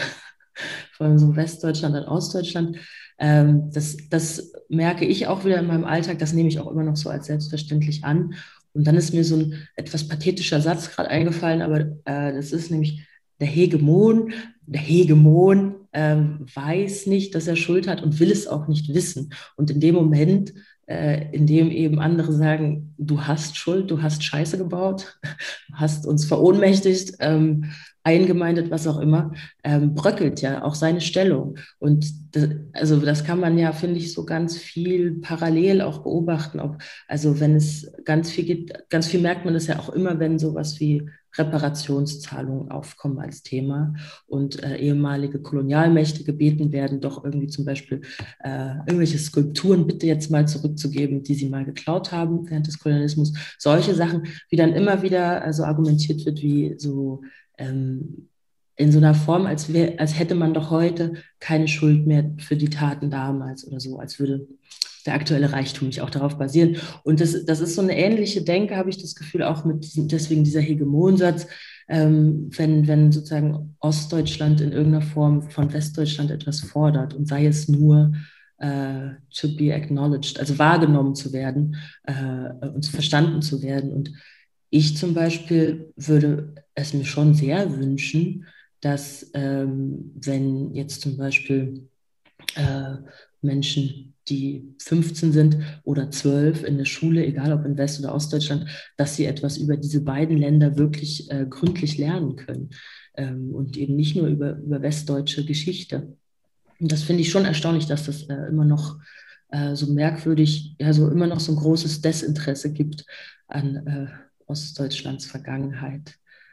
von so Westdeutschland und Ostdeutschland, ähm, das, das merke ich auch wieder in meinem Alltag, das nehme ich auch immer noch so als selbstverständlich an. Und dann ist mir so ein etwas pathetischer Satz gerade eingefallen, aber äh, das ist nämlich, der Hegemon, der Hegemon ähm, weiß nicht, dass er Schuld hat und will es auch nicht wissen. Und in dem Moment, äh, in dem eben andere sagen, du hast Schuld, du hast Scheiße gebaut, du hast uns verohnmächtigt, ähm, eingemeindet, was auch immer, ähm, bröckelt ja auch seine Stellung. Und das, also das kann man ja, finde ich, so ganz viel parallel auch beobachten. Ob, also wenn es ganz viel gibt, ganz viel merkt man das ja auch immer, wenn sowas wie Reparationszahlungen aufkommen als Thema und äh, ehemalige Kolonialmächte gebeten werden, doch irgendwie zum Beispiel äh, irgendwelche Skulpturen bitte jetzt mal zurückzugeben, die sie mal geklaut haben während des Kolonialismus. Solche Sachen, wie dann immer wieder also argumentiert wird, wie so ähm, in so einer Form, als, wär, als hätte man doch heute keine Schuld mehr für die Taten damals oder so, als würde der aktuelle Reichtum nicht auch darauf basieren. Und das, das ist so eine ähnliche Denke, habe ich das Gefühl, auch mit diesem, deswegen dieser Hegemonsatz, ähm, wenn, wenn sozusagen Ostdeutschland in irgendeiner Form von Westdeutschland etwas fordert und sei es nur äh, to be acknowledged, also wahrgenommen zu werden äh, und verstanden zu werden. Und ich zum Beispiel würde es mir schon sehr wünschen, dass ähm, wenn jetzt zum Beispiel äh, Menschen, die fünfzehn sind oder zwölf in der Schule, egal ob in West- oder Ostdeutschland, dass sie etwas über diese beiden Länder wirklich äh, gründlich lernen können ähm, und eben nicht nur über, über westdeutsche Geschichte. Und das finde ich schon erstaunlich, dass das äh, immer noch äh, so merkwürdig, ja, so immer noch so ein großes Desinteresse gibt an äh, Ostdeutschlands Vergangenheit.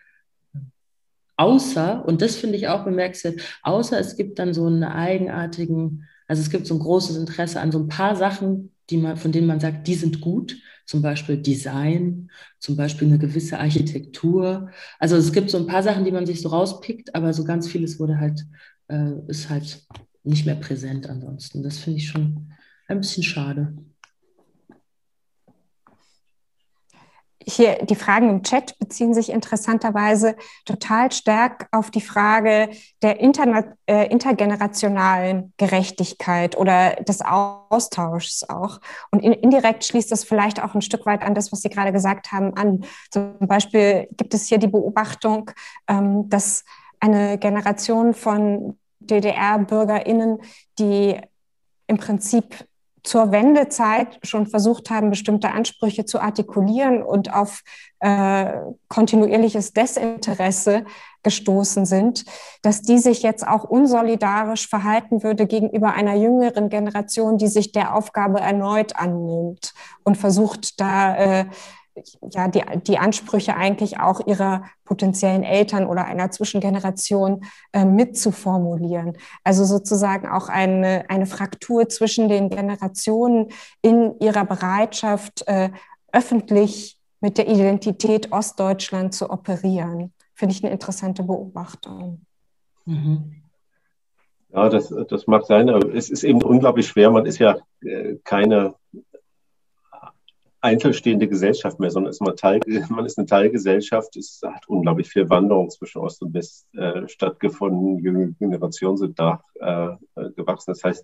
Außer, und das finde ich auch bemerkenswert, außer es gibt dann so einen eigenartigen, also es gibt so ein großes Interesse an so ein paar Sachen, die man, von denen man sagt, die sind gut, zum Beispiel Design, zum Beispiel eine gewisse Architektur. Also es gibt so ein paar Sachen, die man sich so rauspickt, aber so ganz vieles wurde halt, äh, ist halt nicht mehr präsent ansonsten. Das finde ich schon ein bisschen schade. Hier, die Fragen im Chat beziehen sich interessanterweise total stark auf die Frage der interna- äh, intergenerationalen Gerechtigkeit oder des Austauschs auch. Und in, indirekt schließt das vielleicht auch ein Stück weit an das, was Sie gerade gesagt haben, an. Zum Beispiel gibt es hier die Beobachtung, ähm, dass eine Generation von D D R-BürgerInnen, die im Prinzip zur Wendezeit schon versucht haben, bestimmte Ansprüche zu artikulieren und auf äh, kontinuierliches Desinteresse gestoßen sind, dass die sich jetzt auch unsolidarisch verhalten würde gegenüber einer jüngeren Generation, die sich der Aufgabe erneut annimmt und versucht, da äh, ja, die, die Ansprüche eigentlich auch ihrer potenziellen Eltern oder einer Zwischengeneration äh, mitzuformulieren. Also sozusagen auch eine, eine Fraktur zwischen den Generationen in ihrer Bereitschaft, äh, öffentlich mit der Identität Ostdeutschland zu operieren. Finde ich eine interessante Beobachtung. Mhm. Ja, das, das mag sein, aber es ist eben unglaublich schwer. Man ist ja äh, keine einzelstehende Gesellschaft mehr, sondern ist man, Teil, man ist eine Teilgesellschaft. Es hat unglaublich viel Wanderung zwischen Ost und West äh, stattgefunden. Junge Generationen sind da äh, gewachsen. Das heißt,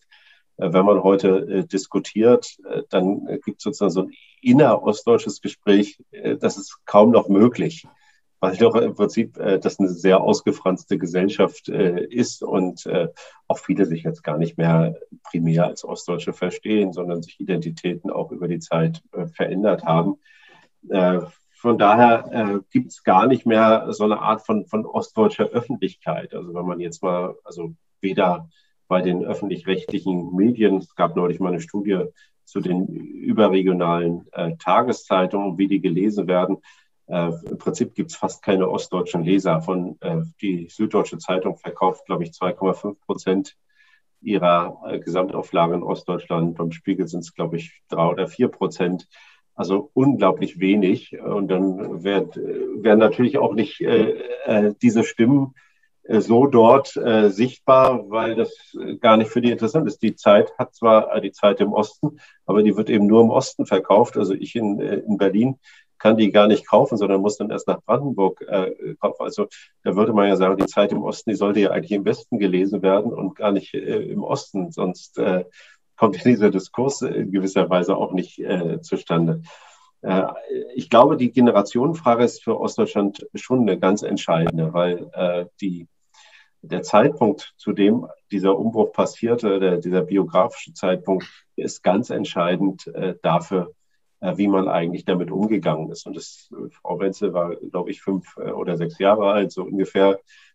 äh, wenn man heute äh, diskutiert, äh, dann äh, gibt es sozusagen so ein innerostdeutsches Gespräch, äh, das ist kaum noch möglich, weil doch im Prinzip äh, das eine sehr ausgefranste Gesellschaft äh, ist und äh, auch viele sich jetzt gar nicht mehr primär als Ostdeutsche verstehen, sondern sich Identitäten auch über die Zeit äh, verändert haben. Äh, von daher äh, gibt es gar nicht mehr so eine Art von, von ostdeutscher Öffentlichkeit. Also wenn man jetzt mal, also weder bei den öffentlich-rechtlichen Medien, es gab neulich mal eine Studie zu den überregionalen äh, Tageszeitungen, wie die gelesen werden. Äh, Im Prinzip gibt es fast keine ostdeutschen Leser. Von äh, die Süddeutsche Zeitung verkauft, glaube ich, zwei Komma fünf Prozent ihrer äh, Gesamtauflage in Ostdeutschland. Beim Spiegel sind es, glaube ich, drei oder vier Prozent. Also unglaublich wenig. Und dann werden, werden natürlich auch nicht äh, äh, diese Stimmen äh, so dort äh, sichtbar, weil das gar nicht für die interessant ist. Die Zeit hat zwar äh, die Zeit im Osten, aber die wird eben nur im Osten verkauft. Also ich in, äh, in Berlin kann die gar nicht kaufen, sondern muss dann erst nach Brandenburg äh, kaufen. Also da würde man ja sagen, die Zeit im Osten, die sollte ja eigentlich im Westen gelesen werden und gar nicht äh, im Osten. Sonst äh, kommt dieser Diskurs in gewisser Weise auch nicht äh, zustande. Äh, ich glaube, die Generationenfrage ist für Ostdeutschland schon eine ganz entscheidende, weil äh, die, der Zeitpunkt, zu dem dieser Umbruch passierte, der, dieser biografische Zeitpunkt, ist ganz entscheidend äh, dafür, äh, wie man eigentlich damit umgegangen ist. Und das, Frau Wenzel war, glaube ich, fünf äh, oder sechs Jahre alt, so ungefähr.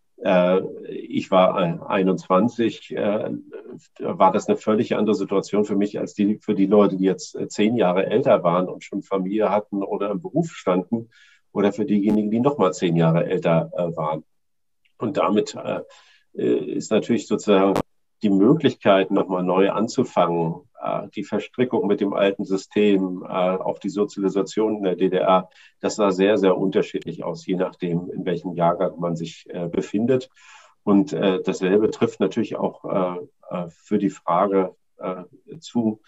Ich war einundzwanzig, war das eine völlig andere Situation für mich als die, für die Leute, die jetzt zehn Jahre älter waren und schon Familie hatten oder im Beruf standen oder für diejenigen, die noch mal zehn Jahre älter waren. Und damit ist natürlich sozusagen die Möglichkeit, nochmal neu anzufangen, die Verstrickung mit dem alten System, auch die Sozialisation in der D D R, das sah sehr, sehr unterschiedlich aus, je nachdem, in welchem Jahrgang man sich befindet. Und dasselbe trifft natürlich auch für die Frage zu,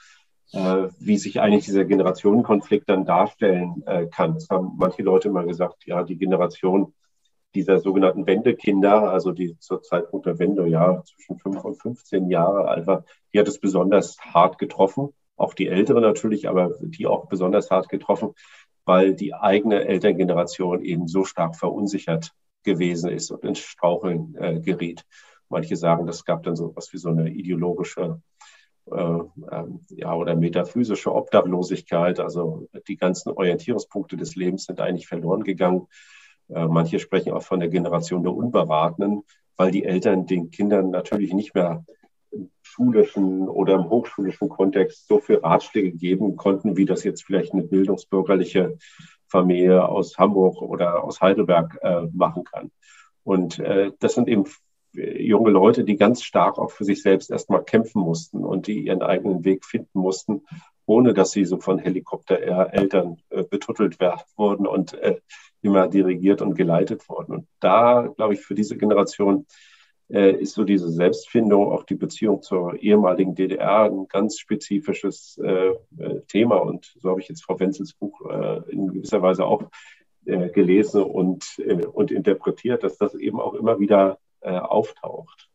wie sich eigentlich dieser Generationenkonflikt dann darstellen kann. Es haben manche Leute mal gesagt, ja, die Generation dieser sogenannten Wendekinder, also die zur Zeitpunkt der Wende, ja, zwischen fünf und fünfzehn Jahre alt war, die hat es besonders hart getroffen. Auch die Ältere natürlich, aber die auch besonders hart getroffen, weil die eigene Elterngeneration eben so stark verunsichert gewesen ist und ins Straucheln äh, geriet. Manche sagen, das gab dann so etwas wie so eine ideologische äh, äh, ja, oder metaphysische Obdachlosigkeit. Also die ganzen Orientierungspunkte des Lebens sind eigentlich verloren gegangen. Manche sprechen auch von der Generation der Unberatenen, weil die Eltern den Kindern natürlich nicht mehr im schulischen oder im hochschulischen Kontext so viel Ratschläge geben konnten, wie das jetzt vielleicht eine bildungsbürgerliche Familie aus Hamburg oder aus Heidelberg äh, machen kann. Und äh, das sind eben junge Leute, die ganz stark auch für sich selbst erstmal kämpfen mussten und die ihren eigenen Weg finden mussten, ohne dass sie so von Helikopter-Eltern äh, betuttelt werden wurden und äh, immer dirigiert und geleitet wurden. Und da, glaube ich, für diese Generation äh, ist so diese Selbstfindung, auch die Beziehung zur ehemaligen D D R ein ganz spezifisches äh, Thema. Und so habe ich jetzt Frau Wenzels Buch äh, in gewisser Weise auch äh, gelesen und, äh, und interpretiert, dass das eben auch immer wieder äh, auftaucht.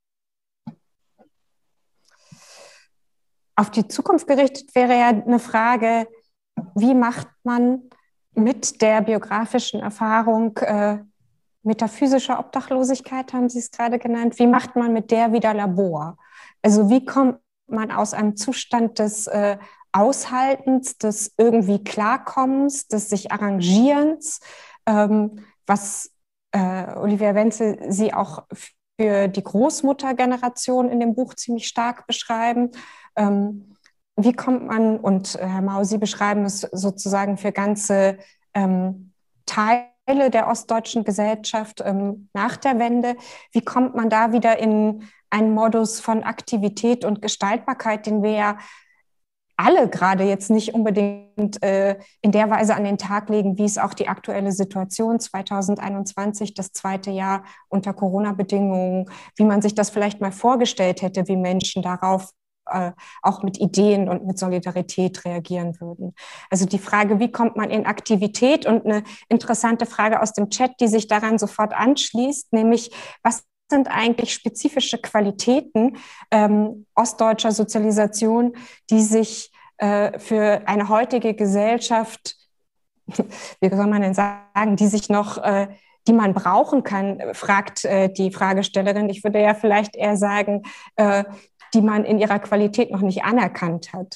Auf die Zukunft gerichtet wäre ja eine Frage, wie macht man mit der biografischen Erfahrung äh, metaphysischer Obdachlosigkeit, haben Sie es gerade genannt, wie macht man mit der wieder Labor? Also wie kommt man aus einem Zustand des äh, Aushaltens, des irgendwie Klarkommens, des sich Arrangierens, ähm, was äh, Olivia Wenzel Sie auch für die Großmuttergeneration in dem Buch ziemlich stark beschreiben. Ähm, Wie kommt man, und Herr Mau, Sie beschreiben es sozusagen für ganze ähm, Teile der ostdeutschen Gesellschaft ähm, nach der Wende, wie kommt man da wieder in einen Modus von Aktivität und Gestaltbarkeit, den wir ja alle gerade jetzt nicht unbedingt äh, in der Weise an den Tag legen, wie es auch die aktuelle Situation zwanzig einundzwanzig, das zweite Jahr unter Corona-Bedingungen, wie man sich das vielleicht mal vorgestellt hätte, wie Menschen darauf Äh, auch mit Ideen und mit Solidarität reagieren würden. Also die Frage, wie kommt man in Aktivität, und eine interessante Frage aus dem Chat, die sich daran sofort anschließt, nämlich was sind eigentlich spezifische Qualitäten ähm, ostdeutscher Sozialisation, die sich äh, für eine heutige Gesellschaft, wie soll man denn sagen, die sich noch, äh, die man brauchen kann, fragt äh, die Fragestellerin. Ich würde ja vielleicht eher sagen, äh, die man in ihrer Qualität noch nicht anerkannt hat.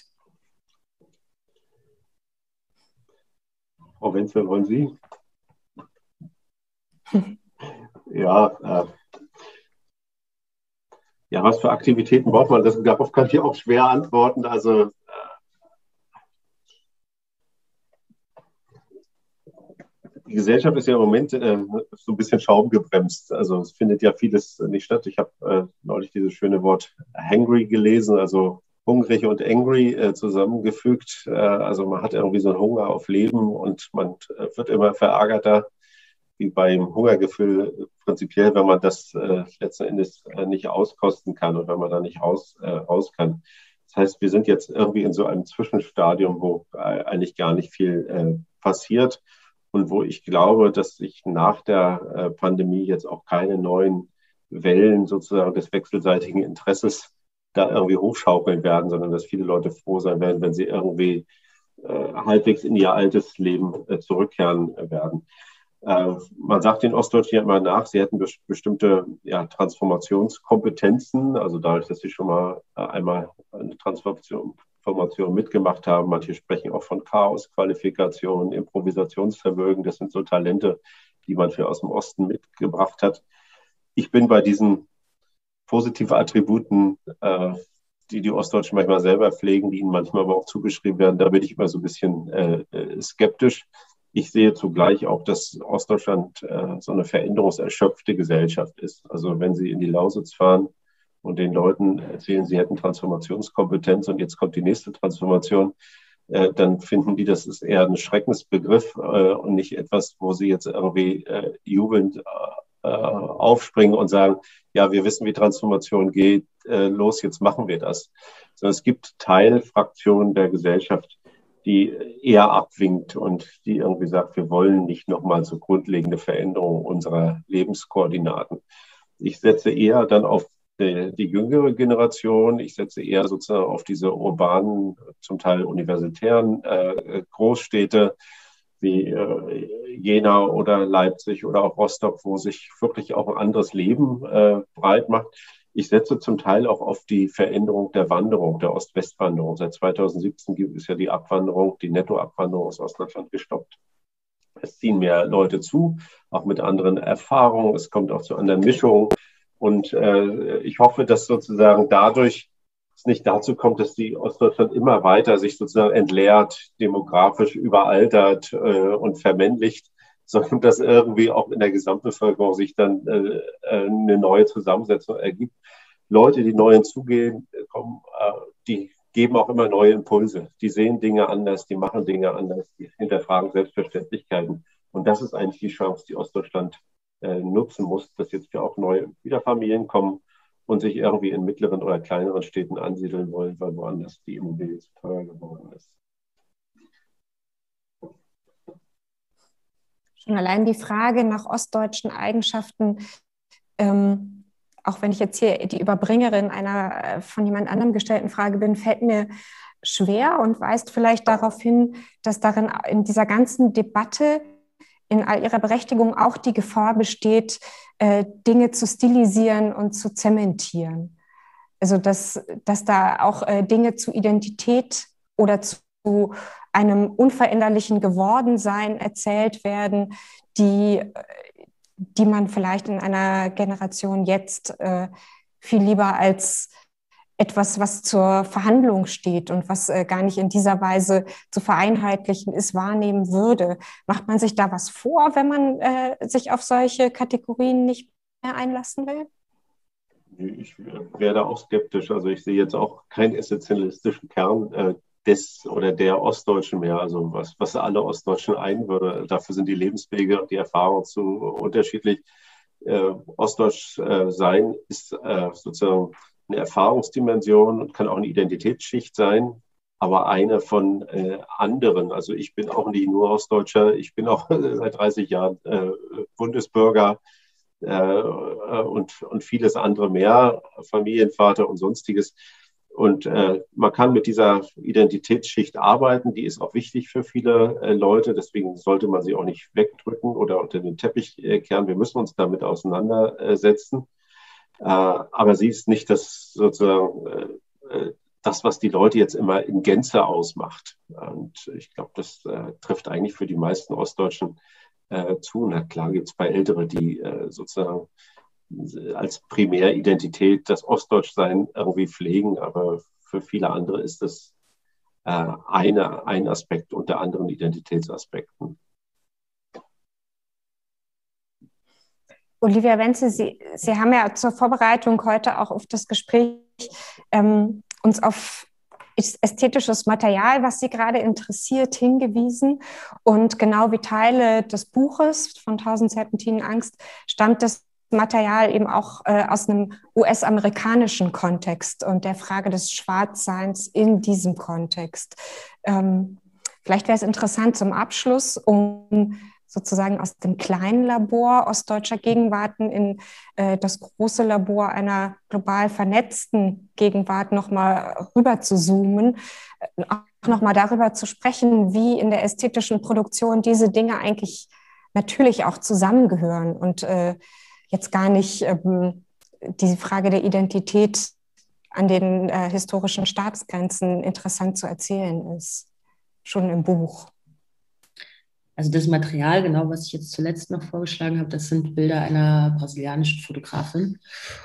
Frau Wenzel, wollen Sie? Ja, äh, ja, was für Aktivitäten braucht man? Das, darauf kann ich auch schwer antworten. Also äh, die Gesellschaft ist ja im Moment äh, so ein bisschen schaumgebremst. Also es findet ja vieles nicht statt. Ich habe äh, neulich dieses schöne Wort hangry gelesen, also hungrig und angry äh, zusammengefügt. Äh, also man hat irgendwie so einen Hunger auf Leben und man äh, wird immer verärgerter, wie beim Hungergefühl prinzipiell, wenn man das äh, letzten Endes äh, nicht auskosten kann und wenn man da nicht raus, äh, raus kann. Das heißt, wir sind jetzt irgendwie in so einem Zwischenstadium, wo äh, eigentlich gar nicht viel äh, passiert und wo ich glaube, dass sich nach der äh, Pandemie jetzt auch keine neuen Wellen sozusagen des wechselseitigen Interesses da irgendwie hochschaukeln werden, sondern dass viele Leute froh sein werden, wenn sie irgendwie äh, halbwegs in ihr altes Leben äh, zurückkehren werden. Äh, man sagt den Ostdeutschen ja immer nach, sie hätten be- bestimmte ja, Transformationskompetenzen, also dadurch, dass sie schon mal äh, einmal eine Transformation Transformation mitgemacht haben. Manche sprechen auch von Chaosqualifikation, Improvisationsvermögen. Das sind so Talente, die man für aus dem Osten mitgebracht hat. Ich bin bei diesen positiven Attributen, äh, die die Ostdeutschen manchmal selber pflegen, die ihnen manchmal aber auch zugeschrieben werden, da bin ich immer so ein bisschen äh, skeptisch. Ich sehe zugleich auch, dass Ostdeutschland äh, so eine veränderungserschöpfte Gesellschaft ist. Also wenn Sie in die Lausitz fahren und den Leuten erzählen, sie hätten Transformationskompetenz und jetzt kommt die nächste Transformation, äh, dann finden die, das ist eher ein Schreckensbegriff äh, und nicht etwas, wo sie jetzt irgendwie äh, jubelnd äh, aufspringen und sagen, ja, wir wissen, wie Transformation geht, äh, los, jetzt machen wir das. Sondern es gibt Teilfraktionen der Gesellschaft, die eher abwinkt und die irgendwie sagt, wir wollen nicht nochmal so grundlegende Veränderungen unserer Lebenskoordinaten. Ich setze eher dann auf die, die jüngere Generation, ich setze eher sozusagen auf diese urbanen, zum Teil universitären äh, Großstädte wie äh, Jena oder Leipzig oder auch Rostock, wo sich wirklich auch ein anderes Leben äh, breit macht. Ich setze zum Teil auch auf die Veränderung der Wanderung, der Ost-West-Wanderung. Seit zweitausendsiebzehn gibt es ja die Abwanderung, die Nettoabwanderung aus Ostdeutschland gestoppt. Es ziehen mehr Leute zu, auch mit anderen Erfahrungen. Es kommt auch zu anderen Mischungen. Und äh, ich hoffe, dass sozusagen dadurch es nicht dazu kommt, dass die Ostdeutschland immer weiter sich sozusagen entleert, demografisch überaltert äh, und vermännlicht, sondern dass irgendwie auch in der Gesamtbevölkerung sich dann äh, eine neue Zusammensetzung ergibt. Leute, die neu hinzugehen, kommen, äh, die geben auch immer neue Impulse. Die sehen Dinge anders, die machen Dinge anders, die hinterfragen Selbstverständlichkeiten. Und das ist eigentlich die Chance, die Ostdeutschland äh, nutzen muss, dass jetzt ja auch neue Familien kommen und sich irgendwie in mittleren oder kleineren Städten ansiedeln wollen, weil woanders die Immobilie zu teuer geworden ist. Schon allein die Frage nach ostdeutschen Eigenschaften, ähm, auch wenn ich jetzt hier die Überbringerin einer von jemand anderem gestellten Frage bin, fällt mir schwer und weist vielleicht darauf hin, dass darin in dieser ganzen Debatte in all ihrer Berechtigung auch die Gefahr besteht, äh, Dinge zu stilisieren und zu zementieren. Also dass, dass da auch äh, Dinge zu Identität oder zu einem unveränderlichen Gewordensein erzählt werden, die, die man vielleicht in einer Generation jetzt äh, viel lieber als etwas, was zur Verhandlung steht und was äh, gar nicht in dieser Weise zu vereinheitlichen ist, wahrnehmen würde. Macht man sich da was vor, wenn man äh, sich auf solche Kategorien nicht mehr einlassen will? Ich wäre da auch skeptisch. Also ich sehe jetzt auch keinen essentialistischen Kern äh, des oder der Ostdeutschen mehr, also was, was alle Ostdeutschen ein würde. Dafür sind die Lebenswege und die Erfahrungen zu unterschiedlich. Äh, Ostdeutsch äh, sein ist äh, sozusagen eine Erfahrungsdimension und kann auch eine Identitätsschicht sein, aber eine von äh, anderen. Also ich bin auch nicht nur Ostdeutscher, ich bin auch seit dreißig Jahren äh, Bundesbürger. äh, und, und vieles andere mehr, Familienvater und Sonstiges. Und äh, man kann mit dieser Identitätsschicht arbeiten, die ist auch wichtig für viele äh, Leute, deswegen sollte man sie auch nicht wegdrücken oder unter den Teppich äh, kehren. Wir müssen uns damit auseinandersetzen. Äh, aber sie ist nicht das sozusagen äh, das, was die Leute jetzt immer in Gänze ausmacht. Und ich glaube, das äh, trifft eigentlich für die meisten Ostdeutschen äh, zu. Na klar gibt es bei Älteren, die äh, sozusagen als Primäridentität das Ostdeutschsein irgendwie pflegen, aber für viele andere ist das äh, eine, ein Aspekt unter anderen Identitätsaspekten. Olivia Wenzel, Sie, Sie haben ja zur Vorbereitung heute auch auf das Gespräch ähm, uns auf ästhetisches Material, was Sie gerade interessiert, hingewiesen. Und genau wie Teile des Buches von Tausend Serpentinen Angst stammt das Material eben auch äh, aus einem U S-amerikanischen Kontext und der Frage des Schwarzseins in diesem Kontext. Ähm, vielleicht wäre es interessant zum Abschluss, um sozusagen aus dem kleinen Labor ostdeutscher Gegenwarten in äh, das große Labor einer global vernetzten Gegenwart nochmal rüber zu zoomen, äh, auch nochmal darüber zu sprechen, wie in der ästhetischen Produktion diese Dinge eigentlich natürlich auch zusammengehören und äh, jetzt gar nicht ähm, die Frage der Identität an den äh, historischen Staatsgrenzen interessant zu erzählen ist, schon im Buch. Also das Material, genau, was ich jetzt zuletzt noch vorgeschlagen habe, das sind Bilder einer brasilianischen Fotografin.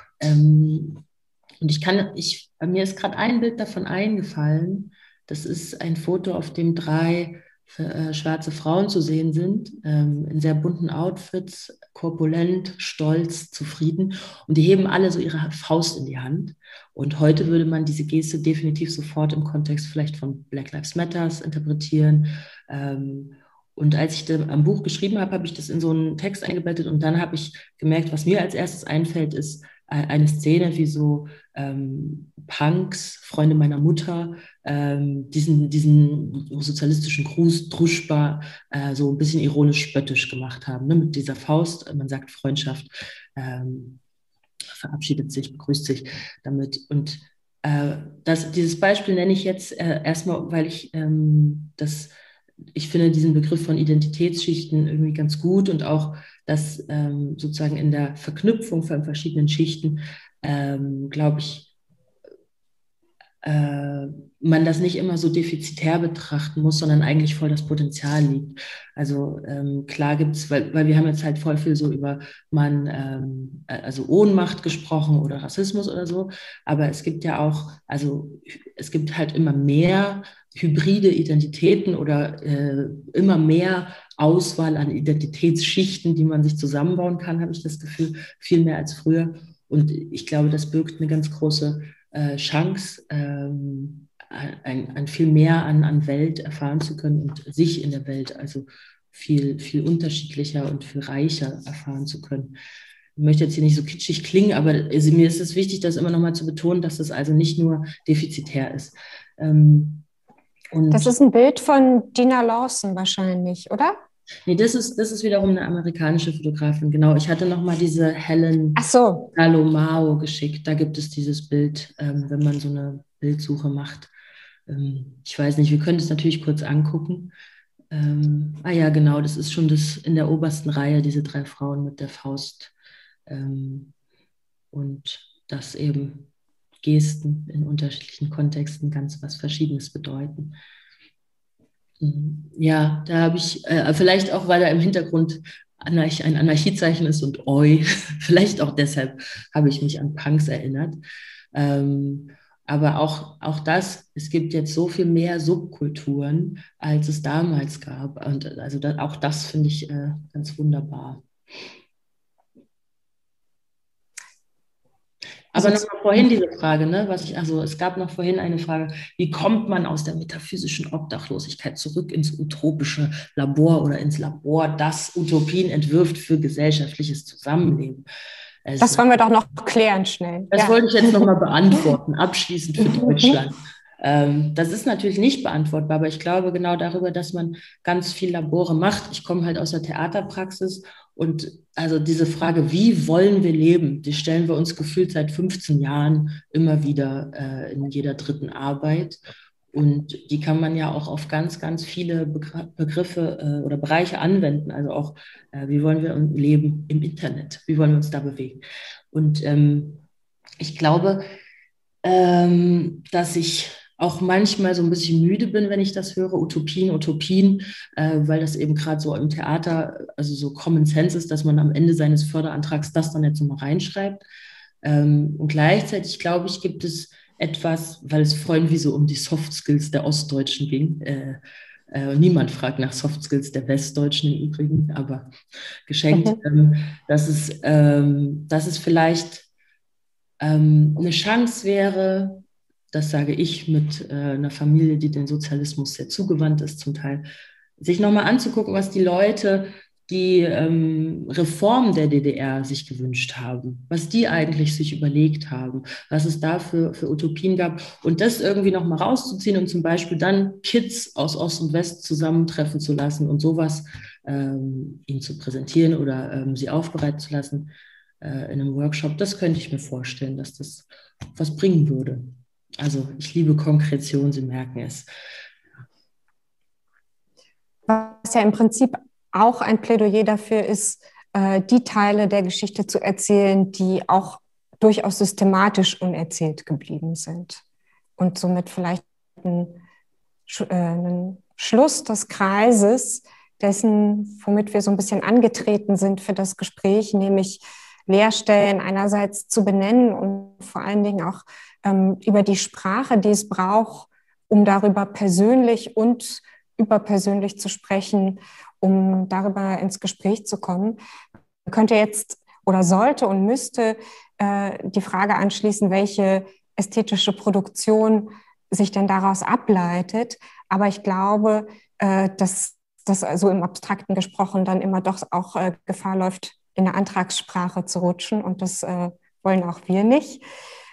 Ähm, und ich kann, ich, bei mir ist gerade ein Bild davon eingefallen. Das ist ein Foto, auf dem drei äh, schwarze Frauen zu sehen sind, ähm, in sehr bunten Outfits, korpulent, stolz, zufrieden. Und die heben alle so ihre Faust in die Hand. Und heute würde man diese Geste definitiv sofort im Kontext vielleicht von Black Lives Matter interpretieren. Ähm, Und als ich da am Buch geschrieben habe, habe ich das in so einen Text eingebettet und dann habe ich gemerkt, was mir als erstes einfällt, ist eine Szene, wie so ähm, Punks, Freunde meiner Mutter, ähm, diesen, diesen sozialistischen Gruß, Druschba, äh, so ein bisschen ironisch spöttisch gemacht haben, ne? Mit dieser Faust, man sagt Freundschaft, ähm, verabschiedet sich, begrüßt sich damit. Und äh, das, dieses Beispiel nenne ich jetzt äh, erstmal, weil ich ähm, das ich finde diesen Begriff von Identitätsschichten irgendwie ganz gut und auch, dass ähm, sozusagen in der Verknüpfung von verschiedenen Schichten, ähm, glaube ich, äh, man das nicht immer so defizitär betrachten muss, sondern eigentlich voll das Potenzial liegt. Also ähm, klar gibt es, weil, weil wir haben jetzt halt voll viel so über man, ähm, also Ohnmacht gesprochen oder Rassismus oder so, aber es gibt ja auch, also es gibt halt immer mehr hybride Identitäten oder äh, immer mehr Auswahl an Identitätsschichten, die man sich zusammenbauen kann, habe ich das Gefühl, viel mehr als früher. Und ich glaube, das birgt eine ganz große äh, Chance, ähm, ein, ein viel mehr an, an Welt erfahren zu können und sich in der Welt also viel, viel unterschiedlicher und viel reicher erfahren zu können. Ich möchte jetzt hier nicht so kitschig klingen, aber also mir ist es wichtig, das immer noch mal zu betonen, dass das also nicht nur defizitär ist. Ähm, Und das ist ein Bild von Dina Lawson wahrscheinlich, oder? Nee, das ist, das ist wiederum eine amerikanische Fotografin, genau. Ich hatte noch mal diese Helen Ach so. Salomao geschickt. Da gibt es dieses Bild, ähm, wenn man so eine Bildsuche macht. Ähm, ich weiß nicht, wir können es natürlich kurz angucken. Ähm, ah ja, genau, das ist schon das in der obersten Reihe, diese drei Frauen mit der Faust. Ähm, und das eben Gesten in unterschiedlichen Kontexten ganz was Verschiedenes bedeuten. Ja, da habe ich, äh, vielleicht auch, weil da im Hintergrund Anarch, ein Anarchiezeichen ist und Oi, vielleicht auch deshalb habe ich mich an Punks erinnert. Ähm, aber auch, auch das, es gibt jetzt so viel mehr Subkulturen, als es damals gab. Und also da, auch das finde ich äh, ganz wunderbar. Aber noch mal vorhin diese Frage, ne, was ich, also es gab noch vorhin eine Frage, wie kommt man aus der metaphysischen Obdachlosigkeit zurück ins utopische Labor oder ins Labor, das Utopien entwirft für gesellschaftliches Zusammenleben? Also, das wollen wir doch noch klären schnell. Das ja. wollte ich jetzt noch mal beantworten, abschließend für Deutschland. Ähm, das ist natürlich nicht beantwortbar, aber ich glaube genau darüber, dass man ganz viel Labore macht. Ich komme halt aus der Theaterpraxis Und also diese Frage, wie wollen wir leben, die stellen wir uns gefühlt seit fünfzehn Jahren immer wieder äh, in jeder dritten Arbeit. Und die kann man ja auch auf ganz, ganz viele Begriffe äh, oder Bereiche anwenden. Also auch, äh, wie wollen wir leben im Internet? Wie wollen wir uns da bewegen? Und ähm, ich glaube, ähm, dass ich auch manchmal so ein bisschen müde bin, wenn ich das höre, Utopien, Utopien, äh, weil das eben gerade so im Theater, also so Common Sense ist, dass man am Ende seines Förderantrags das dann jetzt nochmal reinschreibt. Ähm, und gleichzeitig, glaube ich, gibt es etwas, weil es vorhin wie so um die Soft Skills der Ostdeutschen ging. Äh, äh, niemand fragt nach Soft Skills der Westdeutschen im Übrigen, aber geschenkt, Mhm. ähm, dass, es, ähm, dass es vielleicht ähm, eine Chance wäre, das sage ich mit äh, einer Familie, die dem Sozialismus sehr zugewandt ist zum Teil, sich nochmal anzugucken, was die Leute, die ähm, Reform der D D R sich gewünscht haben, was die eigentlich sich überlegt haben, was es da für, für Utopien gab und das irgendwie nochmal rauszuziehen und zum Beispiel dann Kids aus Ost und West zusammentreffen zu lassen und sowas ähm, ihnen zu präsentieren oder ähm, sie aufbereiten zu lassen äh, in einem Workshop, das könnte ich mir vorstellen, dass das was bringen würde. Also ich liebe Konkretion, Sie merken es. Was ja im Prinzip auch ein Plädoyer dafür ist, äh, die Teile der Geschichte zu erzählen, die auch durchaus systematisch unerzählt geblieben sind. Und somit vielleicht ein, äh, ein Schluss des Kreises dessen, womit wir so ein bisschen angetreten sind für das Gespräch, nämlich Leerstellen einerseits zu benennen und vor allen Dingen auch ähm, über die Sprache, die es braucht, um darüber persönlich und überpersönlich zu sprechen, um darüber ins Gespräch zu kommen. Man könnte jetzt oder sollte und müsste äh, die Frage anschließen, welche ästhetische Produktion sich denn daraus ableitet. Aber ich glaube, äh, dass das so im Abstrakten gesprochen dann immer doch auch äh, Gefahr läuft, in eine Antragssprache zu rutschen. Und das äh, wollen auch wir nicht.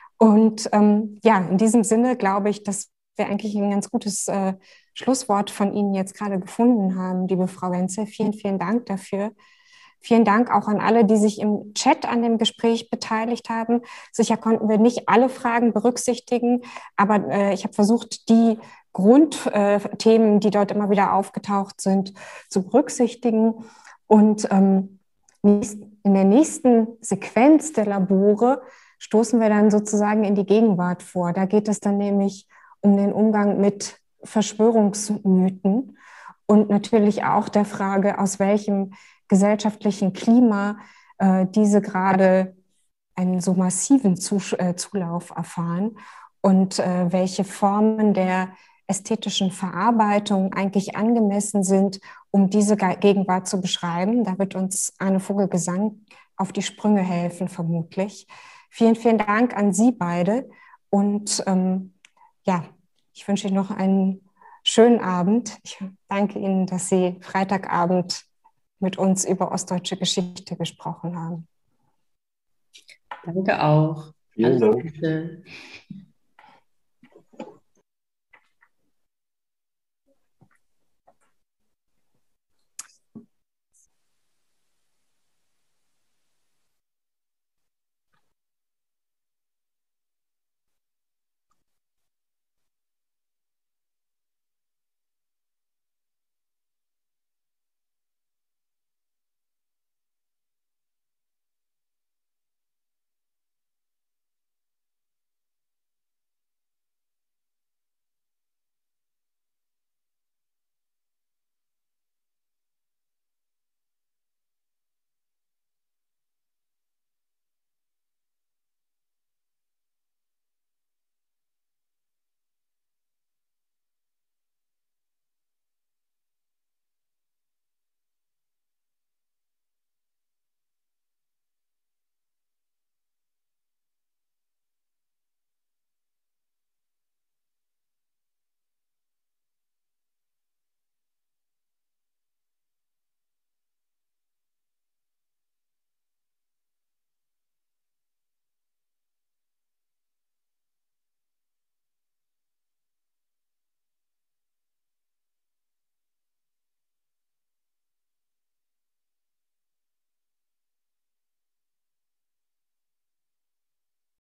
Und ähm, ja, in diesem Sinne glaube ich, dass wir eigentlich ein ganz gutes äh, Schlusswort von Ihnen jetzt gerade gefunden haben, liebe Frau Wenzel. Vielen, vielen Dank dafür. Vielen Dank auch an alle, die sich im Chat an dem Gespräch beteiligt haben. Sicher konnten wir nicht alle Fragen berücksichtigen, aber äh, ich habe versucht, die Grundthemen, äh, die dort immer wieder aufgetaucht sind, zu berücksichtigen. Und ähm, in der nächsten Sequenz der Labore stoßen wir dann sozusagen in die Gegenwart vor. Da geht es dann nämlich um den Umgang mit Verschwörungsmythen und natürlich auch der Frage, aus welchem gesellschaftlichen Klima äh, diese gerade einen so massiven Zus äh, Zulauf erfahren und äh, welche Formen der ästhetischen Verarbeitung eigentlich angemessen sind, um diese Gegenwart zu beschreiben. Da wird uns Arne Vogel-Gesang auf die Sprünge helfen, vermutlich. Vielen, vielen Dank an Sie beide und ähm, ja, ich wünsche Ihnen noch einen schönen Abend. Ich danke Ihnen, dass Sie Freitagabend mit uns über ostdeutsche Geschichte gesprochen haben. Danke auch. Vielen Alles Dank. Gute.